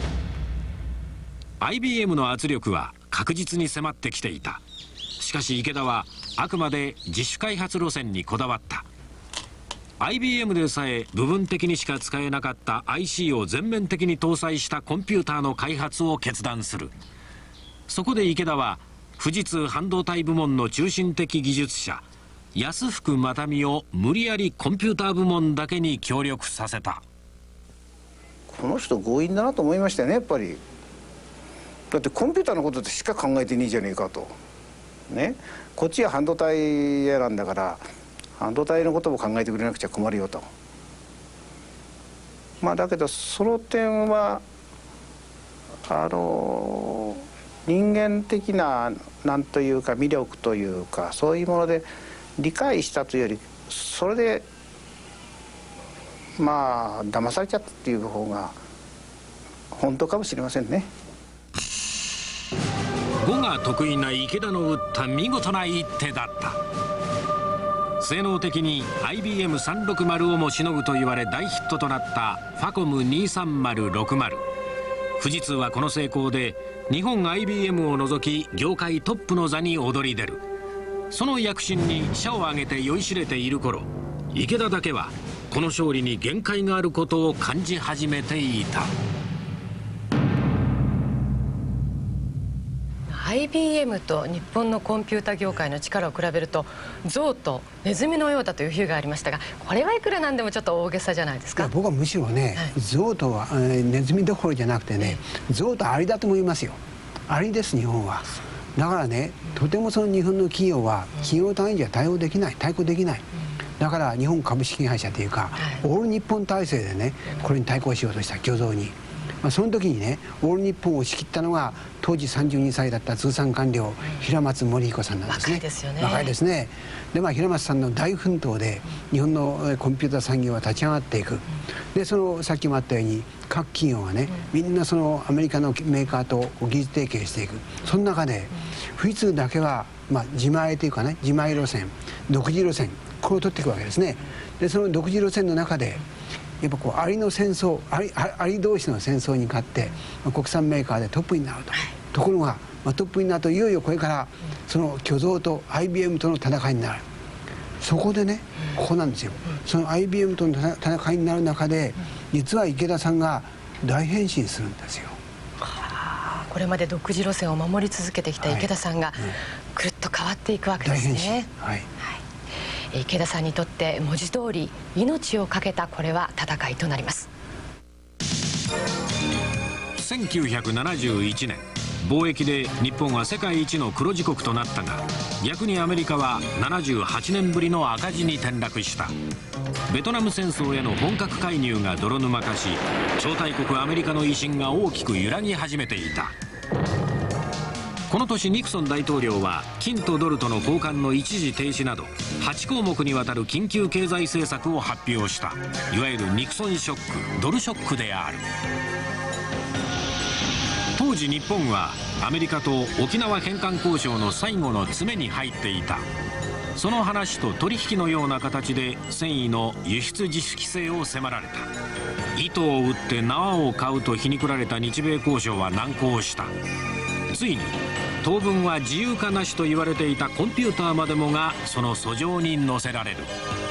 Speaker 1: IBM の圧力は確実に迫ってきていた。しかし池田はあくまで自主開発路線にこだわった。 IBM でさえ部分的にしか使えなかった IC を全面的に搭載したコンピューターの開発を決断する。そこで池田は富士通半導体部門の中心的技術者安福真民を無理やりコンピューター部門だけに協力させた。
Speaker 17: この人強引だなと思いましたよね、やっぱり。だってコンピューターのことしか考えてねえじゃねえかとね。こっちは半導体屋なんだから半導体のことも考えてくれなくちゃ困るよと。だけどその点は人間的ななんというか魅力というかそういうもので理解したというよりそれで騙されちゃったっていう方が本当かもしれませんね。
Speaker 1: 語が得意な池田の打った見事な一手だった。性能的に IBM360 をもしのぐと言われ大ヒットとなったファコム23060。富士通はこの成功で日本 IBM を除き業界トップの座に躍り出る。その躍進に社を挙げて酔いしれている頃、池田だけはこの勝利に限界があることを感じ始めていた。
Speaker 5: IBM と日本のコンピュータ業界の力を比べると象とネズミのようだという比喩がありましたが、これはいくらなんでもちょっと大げさじゃないですか。
Speaker 6: 僕はむしろね、象とはネズミどころじゃなくてね、象とアリだと思いますよ。アリです、日本は。だからね、とてもその日本の企業は企業単位じゃ対抗できない。だから日本株式会社というか、オール日本体制でねこれに対抗しようとした、虚像に。 その時にねオール日本を仕切ったのが当時32歳だった通産官僚平松盛彦さんなんですね。
Speaker 5: 若いですよね。
Speaker 6: 若いですね。で平松さんの大奮闘で日本のコンピューター産業は立ち上がっていく。でさっきもあったように各企業がねみんなそのアメリカのメーカーと技術提携していく。その中で富士通だけは自前というかね自前路線独自路線これを取っていくわけですね。でその独自路線の中でやっぱアリの戦争アリ同士の戦争に勝って国産メーカーでトップになると。ところがトップになるといよいよこれからその巨像と IBM との戦いになる。そこでねここなんですよ。その IBM との戦いになる中で実は池田さんが大変身するんですよ。
Speaker 5: これまで独自路線を守り続けてきた池田さんがくるっと変わっていくわけですね。池田さんにとって文字通り命を懸けたこれは戦いとなります。
Speaker 1: 1971年貿易で日本は世界一の黒字国となったが、逆にアメリカは78年ぶりの赤字に転落した。ベトナム戦争への本格介入が泥沼化し、超大国アメリカの威信が大きく揺らぎ始めていた。この年ニクソン大統領は金とドルとの交換の一時停止など8項目にわたる緊急経済政策を発表した。いわゆるニクソンショック、ドルショックである。当時日本はアメリカと沖縄返還交渉の最後の詰めに入っていた。その話と取引のような形で繊維の輸出自主規制を迫られた。糸を打って縄を買うと皮肉られた日米交渉は難航した。ついに当分は自由化なしと言われていたコンピューターまでもがその訴状に載せられる。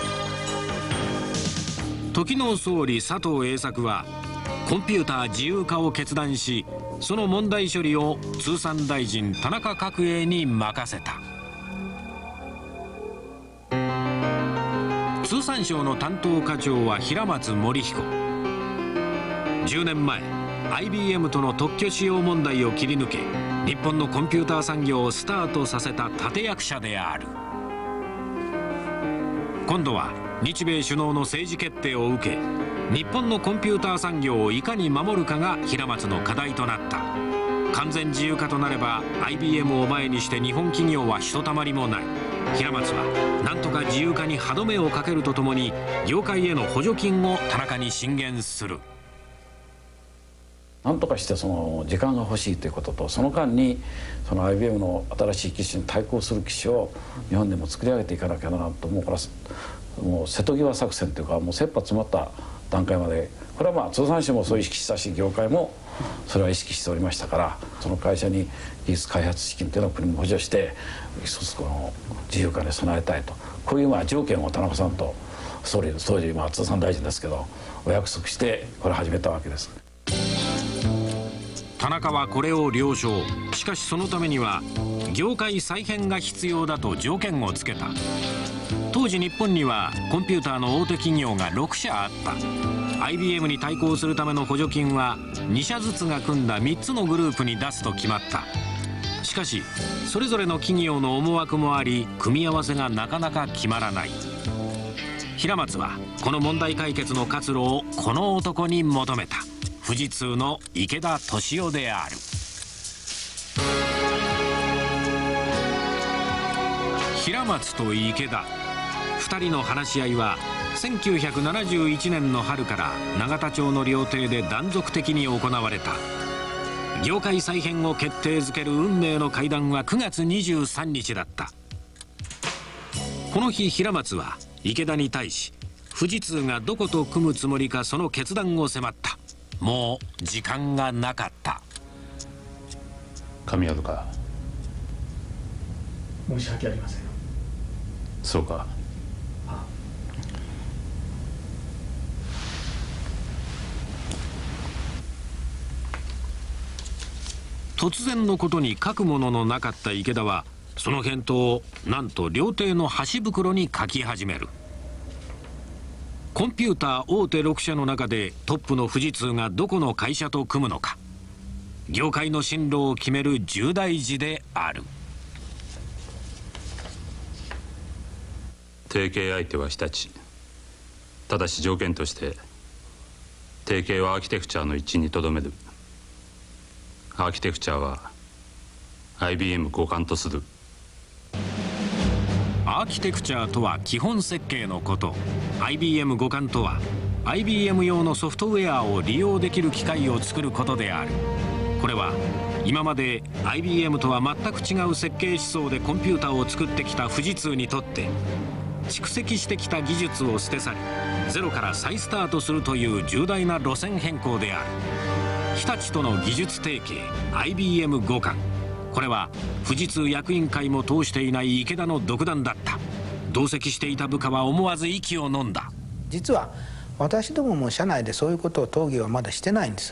Speaker 1: 時の総理佐藤栄作はコンピューター自由化を決断し、その問題処理を通産大臣田中角栄に任せた。通産省の担当課長は平松盛彦。10年前 IBM との特許使用問題を切り抜け、日本のコンピューター産業をスタートさせた立役者である。今度は日米首脳の政治決定を受け、日本のコンピューター産業をいかに守るかが平松の課題となった。完全自由化となれば IBM を前にして日本企業はひとたまりもない。平松はなんとか自由化に歯止めをかけるとともに業界への補助金を田中に進言する。
Speaker 15: なんとかしてその時間が欲しいということと、その間にその IBM の新しい機種に対抗する機種を日本でも作り上げていかなきゃなと。もうこれはもう瀬戸際作戦というか、もう切羽詰まった段階まで、これは通産省もそう意識したし、業界もそれは意識しておりましたから、その会社に技術開発資金というのを国も補助して一つこの自由化に備えたいと、こういう条件を田中さんと総理当時通産大臣ですけどお約束してこれを始めたわけです。
Speaker 1: 田中はこれを了承。しかしそのためには業界再編が必要だと条件をつけた。当時日本にはコンピューターの大手企業が6社あった。 IBM に対抗するための補助金は2社ずつが組んだ3つのグループに出すと決まった。しかしそれぞれの企業の思惑もあり、組み合わせがなかなか決まらない。平松はこの問題解決の活路をこの男に求めた。富士通の池田敏夫である。平松と池田2人の話し合いは1971年の春から永田町の料亭で断続的に行われた。業界再編を決定づける運命の会談は9月23日だった。この日平松は池田に対し富士通がどこと組むつもりかその決断を迫った。もう時間がなかった。
Speaker 4: 神宿か。
Speaker 7: 申し訳ありません。
Speaker 4: そうか。
Speaker 1: 突然のことに書くもののなかった池田はその返答をなんと料亭の箸袋に書き始める。コンピューター大手6社の中でトップの富士通がどこの会社と組むのか、業界の進路を決める重大事である。
Speaker 4: 提携相手は日立。ただし条件として提携はアーキテクチャの一致にとどめる。アーキテクチャは IBM 互換とする。
Speaker 1: アーキテクチャとは基本設計のこと。 IBM 互換とは IBM 用のソフトウェアを利用できる機械を作ることである。これは今まで IBM とは全く違う設計思想でコンピューターを作ってきた富士通にとって蓄積してきた技術を捨て去りゼロから再スタートするという重大な路線変更である。日立との技術提携 IBM 互換、これは富士通役員会も通していない池田の独断だった。同席していた部下は思わず息を飲んだ。
Speaker 18: 実は私どもも社内でそういうことを討議はまだしてないんです。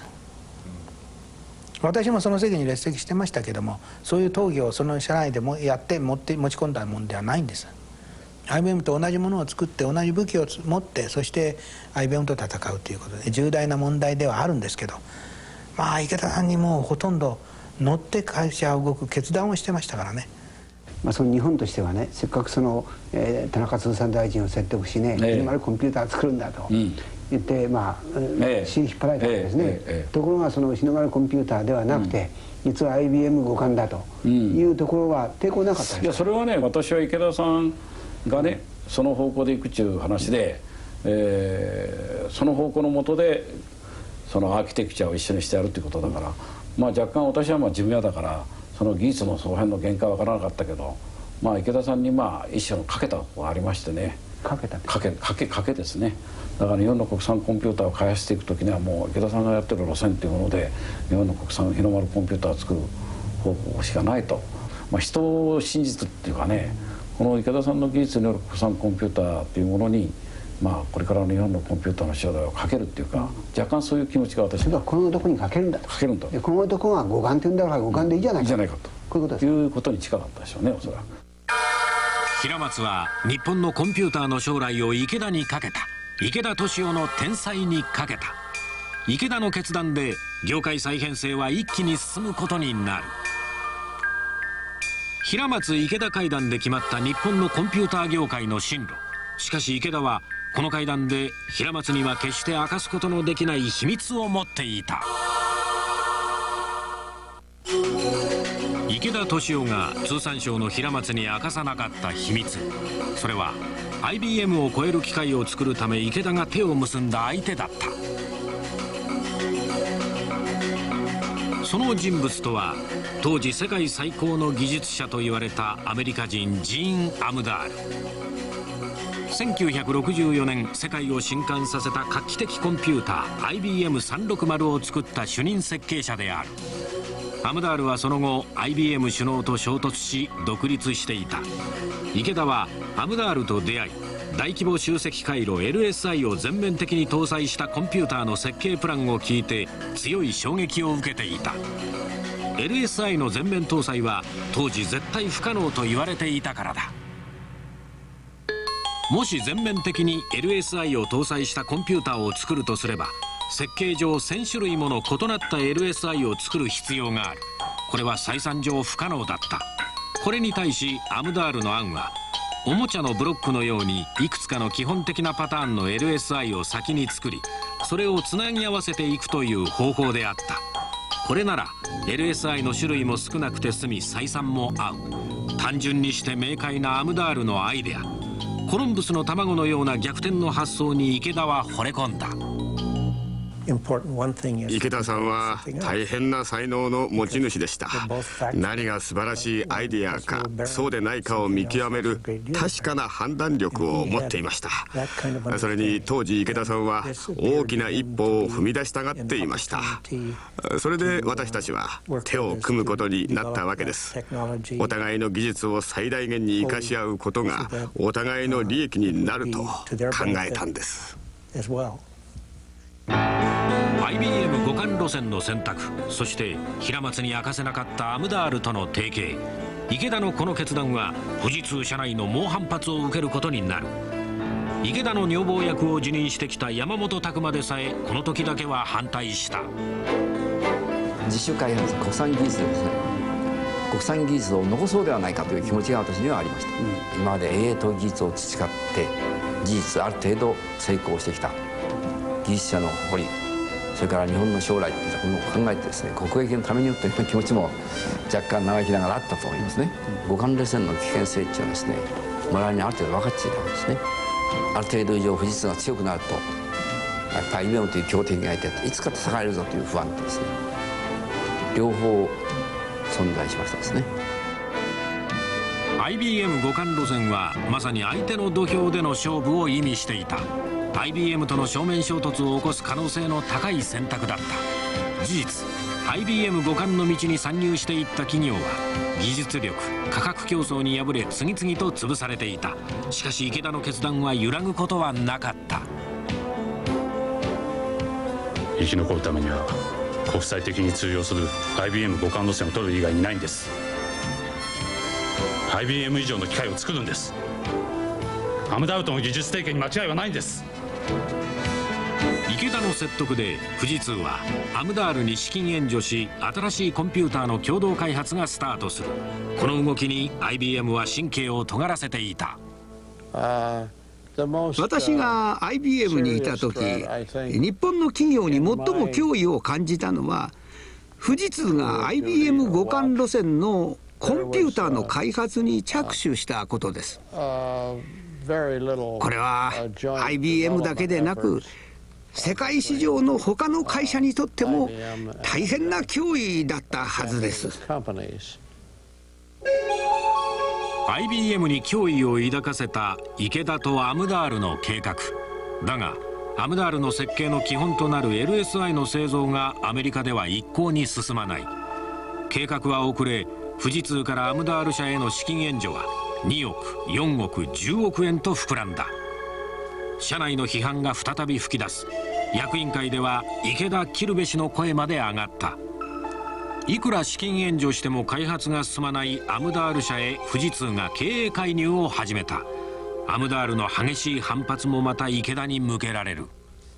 Speaker 18: 私もその席に列席してましたけども、そういう討議をその社内でもやって持ち込んだものではないんです。 IBM と同じものを作って同じ武器を持ってそして IBM と戦うということで重大な問題ではあるんですけど、まあ池田さんにもうほとんど乗って会社を動く決断をしてましたからね。
Speaker 6: その日本としてはね、せっかくその、田中通産大臣を説得しね、日の丸コンピューター作るんだと言って、引っ張られたんですね。ところがその日の丸コンピューターではなくて、実は IBM 互換だというところは抵抗なかったですか？
Speaker 15: いや、それはね、私は池田さんがねその方向でいくっていう話で、その方向のもとでそのアーキテクチャを一緒にしてやるっていうことだから、まあ若干私はまあ事務屋だからその技術のその辺の限界は分からなかったけど、まあ池田さんにまあ一種のかけたとこがありましてね。かけですね。だから日本の国産コンピューターを開発していく時にはもう池田さんがやってる路線っていうもので日本の国産日の丸コンピューターを作る方法しかないと、まあ、人を信じてっていうかね、この池田さんの技術による国産コンピューターっていうものにまあこれからの日本のコンピューターの将来をかけるっていうか、若干そういう気持ちが私は
Speaker 6: この男にかけるんだと。
Speaker 15: かけるんだ。
Speaker 6: この男が互換って言うんだから互換でいいじゃないか。
Speaker 15: いいじゃないかと。
Speaker 6: こういうことです。
Speaker 15: いうことに近かったでしょうね、おそらく。
Speaker 1: 平松は日本のコンピューターの将来を池田にかけた。池田敏夫の天才にかけた。池田の決断で業界再編成は一気に進むことになる。平松池田会談で決まった日本のコンピューター業界の進路。しかし池田はこの会談で平松には決して明かすことのできない秘密を持っていた。池田敏夫が通産省の平松に明かさなかった秘密、それは IBM を超える機械を作るため池田が手を結んだ相手だった。その人物とは当時世界最高の技術者と言われたアメリカ人ジーン・アムダール。1964年世界を震撼させた画期的コンピューター IBM360 を作った主任設計者である。アムダールはその後 IBM 首脳と衝突し独立していた。池田はアムダールと出会い大規模集積回路 LSI を全面的に搭載したコンピューターの設計プランを聞いて強い衝撃を受けていた。 LSI の全面搭載は当時絶対不可能と言われていたからだ。もし全面的に LSI を搭載したコンピューターを作るとすれば設計上1000種類もの異なった LSI を作る必要がある。これは採算上不可能だった。これに対しアムダールの案はおもちゃのブロックのようにいくつかの基本的なパターンの LSI を先に作りそれをつなぎ合わせていくという方法であった。これなら LSI の種類も少なくて済み採算も合う。単純にして明快なアムダールのアイデア、コロンブスの卵のような逆転の発想に池田は惚れ込んだ。
Speaker 19: 池田さんは大変な才能の持ち主でした。何が素晴らしいアイデアかそうでないかを見極める確かな判断力を持っていました。それに当時池田さんは大きな一歩を踏み出したがっていました。それで私たちは手を組むことになったわけです。お互いの技術を最大限に生かし合うことがお互いの利益になると考えたんです。
Speaker 1: IBM 互換路線の選択、そして平松に明かせなかったアムダールとの提携。池田のこの決断は富士通社内の猛反発を受けることになる。池田の女房役を辞任してきた山本拓馬でさえこの時だけは反対した。
Speaker 12: 自主開発国産技術でですね、国産技術を残そうではないかという気持ちが私にはありました。今まで英々と技術を培って技術ある程度成功してきた技術者の誇り、 それから日本の将来っていうことを考えてですね、国益のためによっていう気持ちも若干生意気ながらあったと思いますね。互換連戦の危険性っていうのはですね、我々にある程度分かっていたわけですね。ある程度以上富士通が強くなると、やっぱり IBM という強敵がいていつか戦えるぞという不安とですね、両方存在しましたですね。
Speaker 1: IBM 互換路線はまさに相手の土俵での勝負を意味していた。 IBM との正面衝突を起こす可能性の高い選択だった。事実 IBM 互換の道に参入していった企業は技術力価格競争に敗れ次々と潰されていた。しかし池田の決断は揺らぐことはなかった。
Speaker 4: 生き残るためには国際的に通用する IBM 互換路線を取る以外にないんです。 IBM 以上の機械を作るんです。アムダールとの技術提携に間違いはないんです。
Speaker 1: 池田の説得で富士通はアムダールに資金援助し、新しいコンピューターの共同開発がスタートする。この動きに IBM は神経を尖らせていた。
Speaker 16: 私が IBM にいた時、日本の企業に最も脅威を感じたのは、富士通が IBM 互換路線のコンピューターの開発に着手したことです。これは IBM だけでなく、世界市場の他の会社にとっても大変な脅威だったはずです。
Speaker 1: IBM に脅威を抱かせた池田とアムダールの計画だが、アムダールの設計の基本となる LSI の製造がアメリカでは一向に進まない。計画は遅れ、富士通からアムダール社への資金援助は2億4億10億円と膨らんだ。社内の批判が再び噴き出す。役員会では池田切るべしの声まで上がった。いくら資金援助しても開発が進まないアムダール社へ富士通が経営介入を始めた。アムダールの激しい反発もまた池田に向けられる。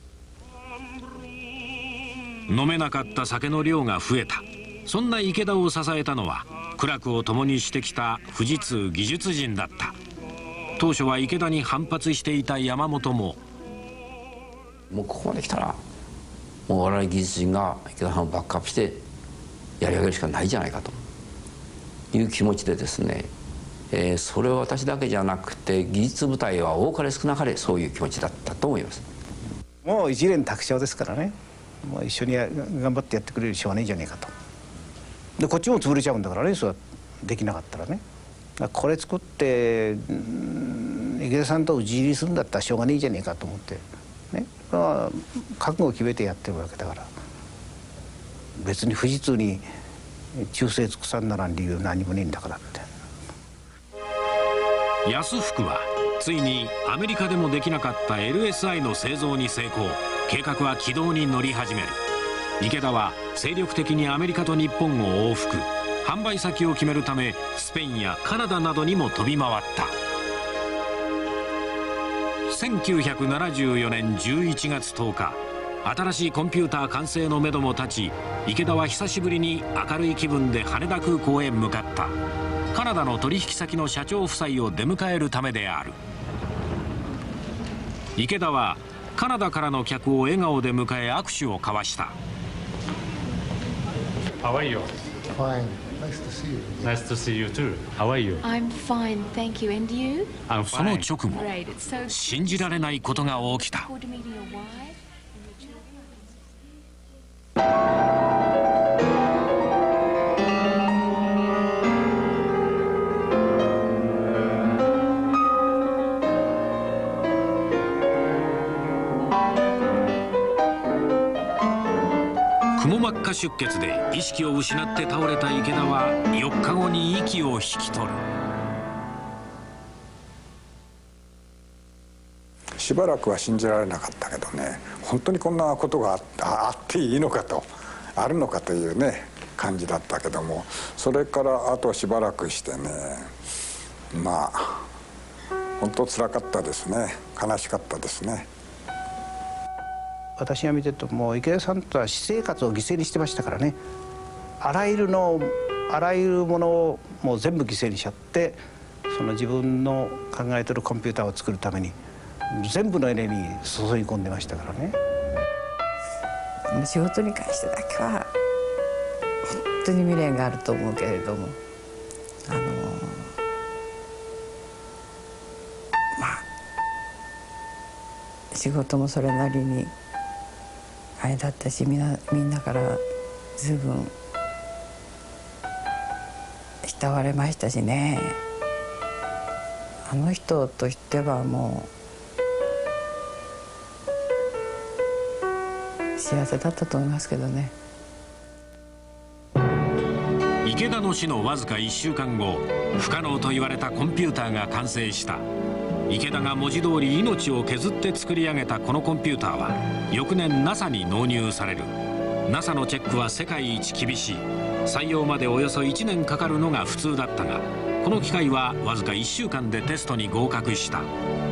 Speaker 1: 飲めなかった酒の量が増えた。そんな池田を支えたのは苦楽を共にしてきた富士通技術陣だった。当初は池田に反発していた山本も、
Speaker 12: もうここまで来たらもう我々技術陣が池田さんをバックアップしてやり上げるしかないじゃないかという気持ちでですね、それは私だけじゃなくて技術部隊は多かれ少なかれそういう気持ちだったと思います。
Speaker 17: もう一蓮托生ですからね、もう一緒に頑張ってやってくれるしょうがないじゃねえかと。でこっちも潰れちゃうんだからね、それはできなかったらね。これ作って池田さんと討ち入りするんだったらしょうがねえじゃねえかと思ってね、覚悟を決めてやってるわけだから、別に富士通に忠誠尽くさんならん理由何もねえんだからって。
Speaker 1: 安福はついにアメリカでもできなかった LSI の製造に成功。計画は軌道に乗り始める。池田は精力的にアメリカと日本を往復。販売先を決めるためスペインやカナダなどにも飛び回った。1974年11月10日、新しいコンピューター完成のめども立ち、池田は久しぶりに明るい気分で羽田空港へ向かった。カナダの取引先の社長夫妻を出迎えるためである。池田はカナダからの客を笑顔で迎え握手を交わした。
Speaker 4: How are you?
Speaker 20: Fine. Nice to see you.
Speaker 4: Nice to see you too. How are you?
Speaker 21: I'm fine, thank you. And you?
Speaker 4: I'm
Speaker 1: その
Speaker 4: fine.
Speaker 1: 直後、信じられないことが起きた。くも膜下出血で意識を失って倒れた池田は4日後に息を引き取る。
Speaker 9: しばらくは信じられなかったけどね、本当にこんなことがあっていいのかと、あるのかというね感じだったけども、それからあとしばらくしてね、まあ本当つらかったですね、悲しかったですね。
Speaker 17: 私が見てると、もう池田さんとは私生活を犠牲にしてましたからね。あらゆるものをもう全部犠牲にしちゃって、その自分の考えてるコンピューターを作るために全部のエネルギー注ぎ込んでましたからね。
Speaker 13: 仕事に関してだけは本当に未練があると思うけれども、仕事もそれなりにあれだったし、みんなから随分慕われましたしね。あの人としてはもう幸せだったと思いますけどね。
Speaker 1: 池田の死のわずか1週間後、不可能と言われたコンピューターが完成した。池田が文字通り命を削って作り上げたこのコンピューターは翌年 NASA に納入される。 NASA のチェックは世界一厳しい。採用までおよそ1年かかるのが普通だったが、この機械はわずか1週間でテストに合格した。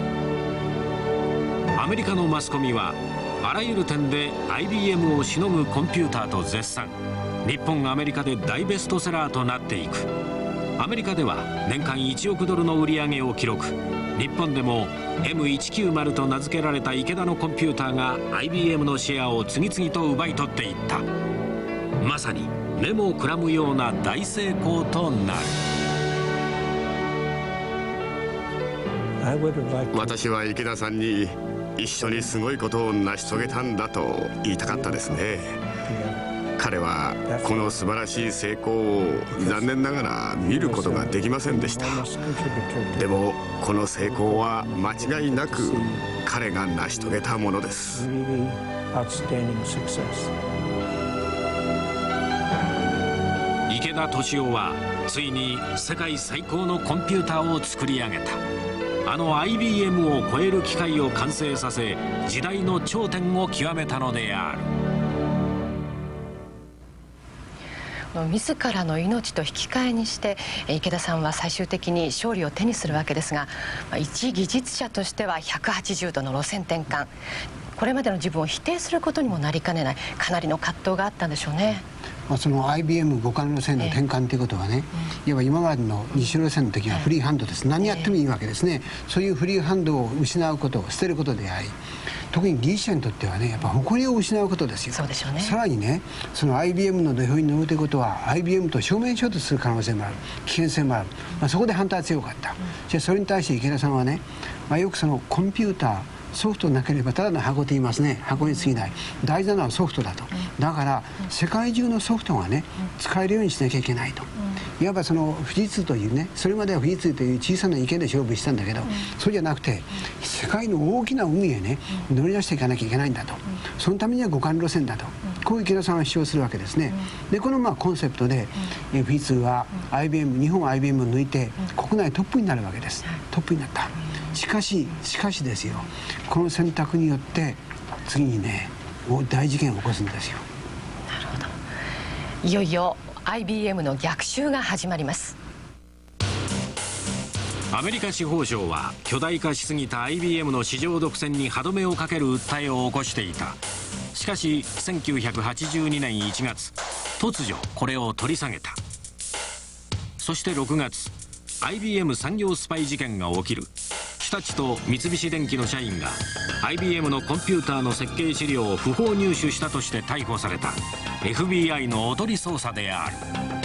Speaker 1: アメリカのマスコミはあらゆる点で IBM をしのぐコンピューターと絶賛。日本、アメリカで大ベストセラーとなっていく。アメリカでは年間1億ドルの売り上げを記録。日本でも M190 と名付けられた池田のコンピューターが IBM のシェアを次々と奪い取っていった。まさに目もくらむような大成功となる。
Speaker 19: 私は池田さんに一緒にすごいことを成し遂げたんだと言いたかったですね。彼はこの素晴らしい成功を残念ながら見ることができませんでした。でもこの成功は間違いなく彼が成し遂げたものです。
Speaker 1: 池田敏夫はついに世界最高のコンピューターを作り上げた。あの IBM を超える機械を完成させ、時代の頂点を極めたのである。
Speaker 5: 自らの命と引き換えにして池田さんは最終的に勝利を手にするわけですが、一技術者としては180度の路線転換、これまでの自分を否定することにもなりかねない、かなりの葛藤があったんでしょうね。
Speaker 6: その IBM 互換路線の転換ということはね、いわば今までの二種路線の時はフリーハンドです。何やってもいいわけですね。そういうフリーハンドを失うこと、捨てることであり、特に技術者にとってはね、やっぱ誇りを失うことですよ。
Speaker 5: そうでしょうね。
Speaker 6: さらにね、その IBM の土俵に乗るということは IBM と正面衝突する可能性もある、危険性もある、そこで反対は強かった。じゃあそれに対して池田さんはね、よくそのコンピューターソフトなければただの箱と言いますね。箱に過ぎない。大事なのはソフトだと。だから世界中のソフトがね使えるようにしなきゃいけないと。いわばその富士通というね、それまでは富士通という小さな池で勝負したんだけど、そうじゃなくて世界の大きな海へね乗り出していかなきゃいけないんだと。そのためには互換路線だと、こう池田さんは主張するわけですね。でこのコンセプトで富士通は IBM、日本は IBM を抜いて国内トップになるわけです。トップになった。しかしですよ、この選択によって次にね大事件を起こすんですよ。
Speaker 5: なるほど。いよいよ IBM の逆襲が始まります。
Speaker 1: アメリカ司法省は巨大化しすぎた IBM の市場独占に歯止めをかける訴えを起こしていた。しかし1982年1月突如これを取り下げた。そして6月 IBM 産業スパイ事件が起きる。日立と三菱電機の社員が IBM のコンピューターの設計資料を不法入手したとして逮捕された。 FBI のおとり捜査である。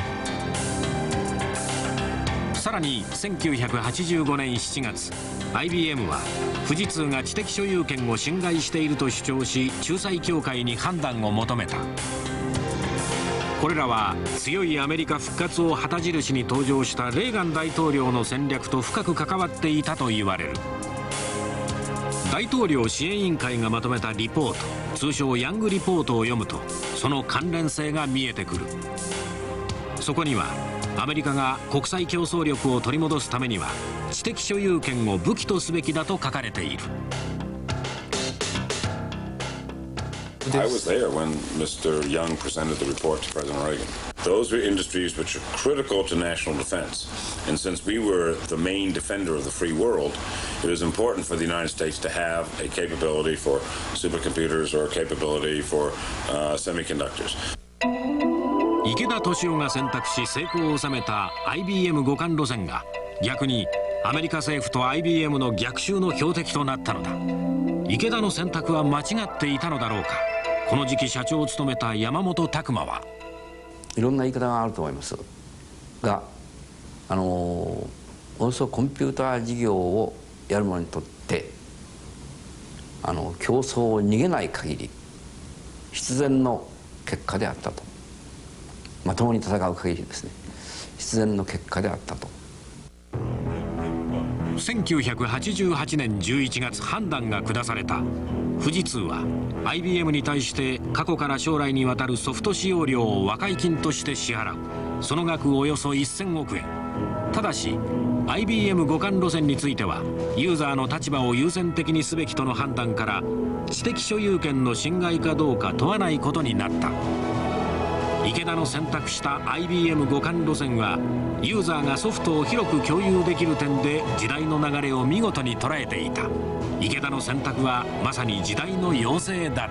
Speaker 1: さらに1985年7月 IBM は富士通が知的所有権を侵害していると主張し、仲裁協会に判断を求めた。これらは強いアメリカ復活を旗印に登場したレーガン大統領の戦略と深く関わっていたと言われる。大統領支援委員会がまとめたリポート、通称ヤングリポートを読むとその関連性が見えてくる。そこにはアメリカが国際競争力を取り戻すためには知的所有権を武器とすべきだと書かれている。
Speaker 2: I was there when Mr. Young presented the report to President Reagan. Those were industries which are critical to national defense. And since we were the main defender of the free world, it was important for the United States to have a capability for supercomputers or a capability for semiconductors.
Speaker 1: 池田敏夫が選択し成功を収めた IBM 互換路線が逆にアメリカ政府と IBM の逆襲の標的となったのだ。池田の選択は間違っていたのだろうか。 この時期社長を務めた山本拓馬はい
Speaker 12: ろんな言い方があると思いますが、およそコンピューター事業をやる者にとって競争を逃げない限り必然の結果であったと、まともに戦う限りですね、必然の結果であったと。
Speaker 1: 1988年11月判断が下された。富士通は IBM に対して過去から将来にわたるソフト使用料を和解金として支払う。その額およそ1000億円。ただし IBM 互換路線についてはユーザーの立場を優先的にすべきとの判断から知的所有権の侵害かどうか問わないことになった。池田の選択した IBM 互換路線はユーザーがソフトを広く共有できる点で時代の流れを見事に捉えていた。池田の選択はまさに時代の要請だった。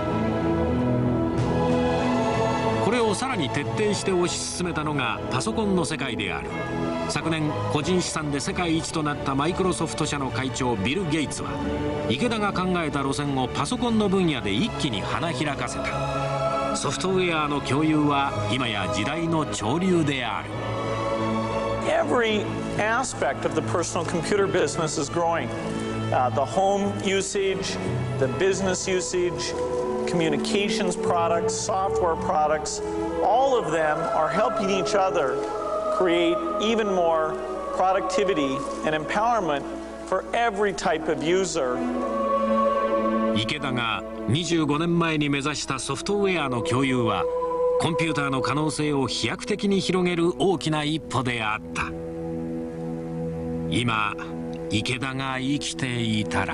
Speaker 1: これをさらに徹底して推し進めたのがパソコンの世界である。昨年個人資産で世界一となったマイクロソフト社の会長ビル・ゲイツは池田が考えた路線をパソコンの分野で一気に花開かせた。ソフトウェアの共有は今や時代の潮流である。
Speaker 10: Every aspect of the personal computer business is growing. The home usage, the business usage, communications products, software products, all of them are helping each other create even more productivity and empowerment for every type of user.
Speaker 1: 池田が25年前に目指したソフトウェアの共有はコンピューターの可能性を飛躍的に広げる大きな一歩であった。今池田が生きていたら。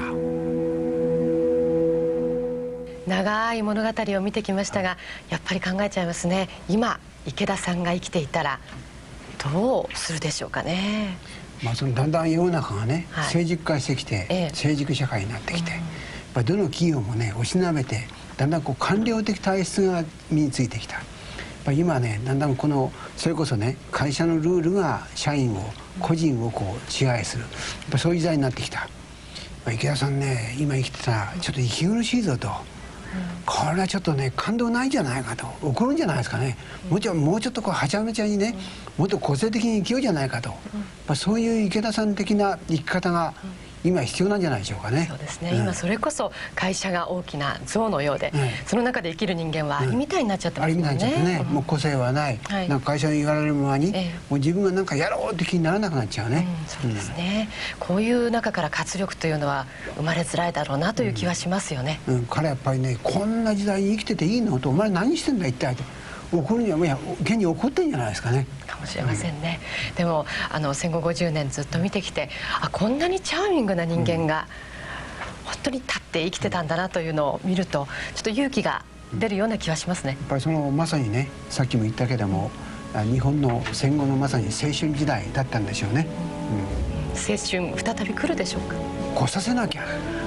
Speaker 5: 長い物語を見てきましたが、やっぱり考えちゃいますね。今池田さんが生きていたらどうするでしょうかね。
Speaker 6: そのだんだん世の中がね、成熟化してきて、成熟社会になってきて、やっぱりどの企業もねおしなべてだんだんこう官僚的体質が身についてきた。やっぱり今ねだんだんそれこそね会社のルールが社員を個人をこう支配する、やっぱそういう時代になってきた。池田さんね今生きてたらちょっと息苦しいぞと、これはちょっとね感動ないんじゃないかと、怒るんじゃないですかね。もうちょっとこうはちゃめちゃにねもっと個性的に生きようじゃないかと、そういう池田さん的な生き方が今必要なんじゃないでしょうかね。
Speaker 5: そうですね、今それこそ会社が大きな像のようで、その中で生きる人間はアリみたいになっちゃってますもんね。アリみたいになっちゃってね、もう個性はない、なんか会社に言われるままに、もう自分が何かやろうって気にならなくなっちゃうね。そうですね、こういう中から活力というのは生まれづらいだろうなという気はしますよね。
Speaker 6: 彼やっぱりねこんな時代に生きてていいのと、お前何してんだ一体と怒るには現に怒ってんじゃないですかね。
Speaker 5: かもしれませんね。でも戦後50年ずっと見てきて、こんなにチャーミングな人間が本当に立って生きてたんだなというのを見るとちょっと勇気が出るような気はしますね。
Speaker 6: やっぱりまさにねさっきも言ったけども、日本の戦後のまさに青春時代だったんでしょうね。
Speaker 5: 青春再び来るでしょうか。
Speaker 6: 来させなきゃ。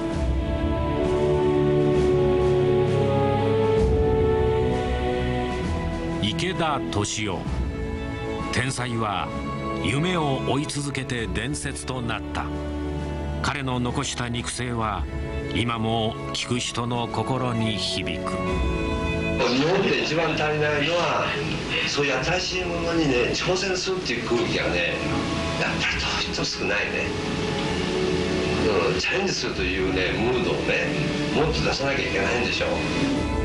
Speaker 1: 池田敏夫、天才は夢を追い続けて伝説となった。彼の残した肉声は今も聞く人の心に響く。
Speaker 22: 日本で一番足りないのはそういう新しいものにね挑戦するっていう空気がねやっぱりどうしても少ないね。チャレンジするというねムードをねもっと出さなきゃいけないんでしょう。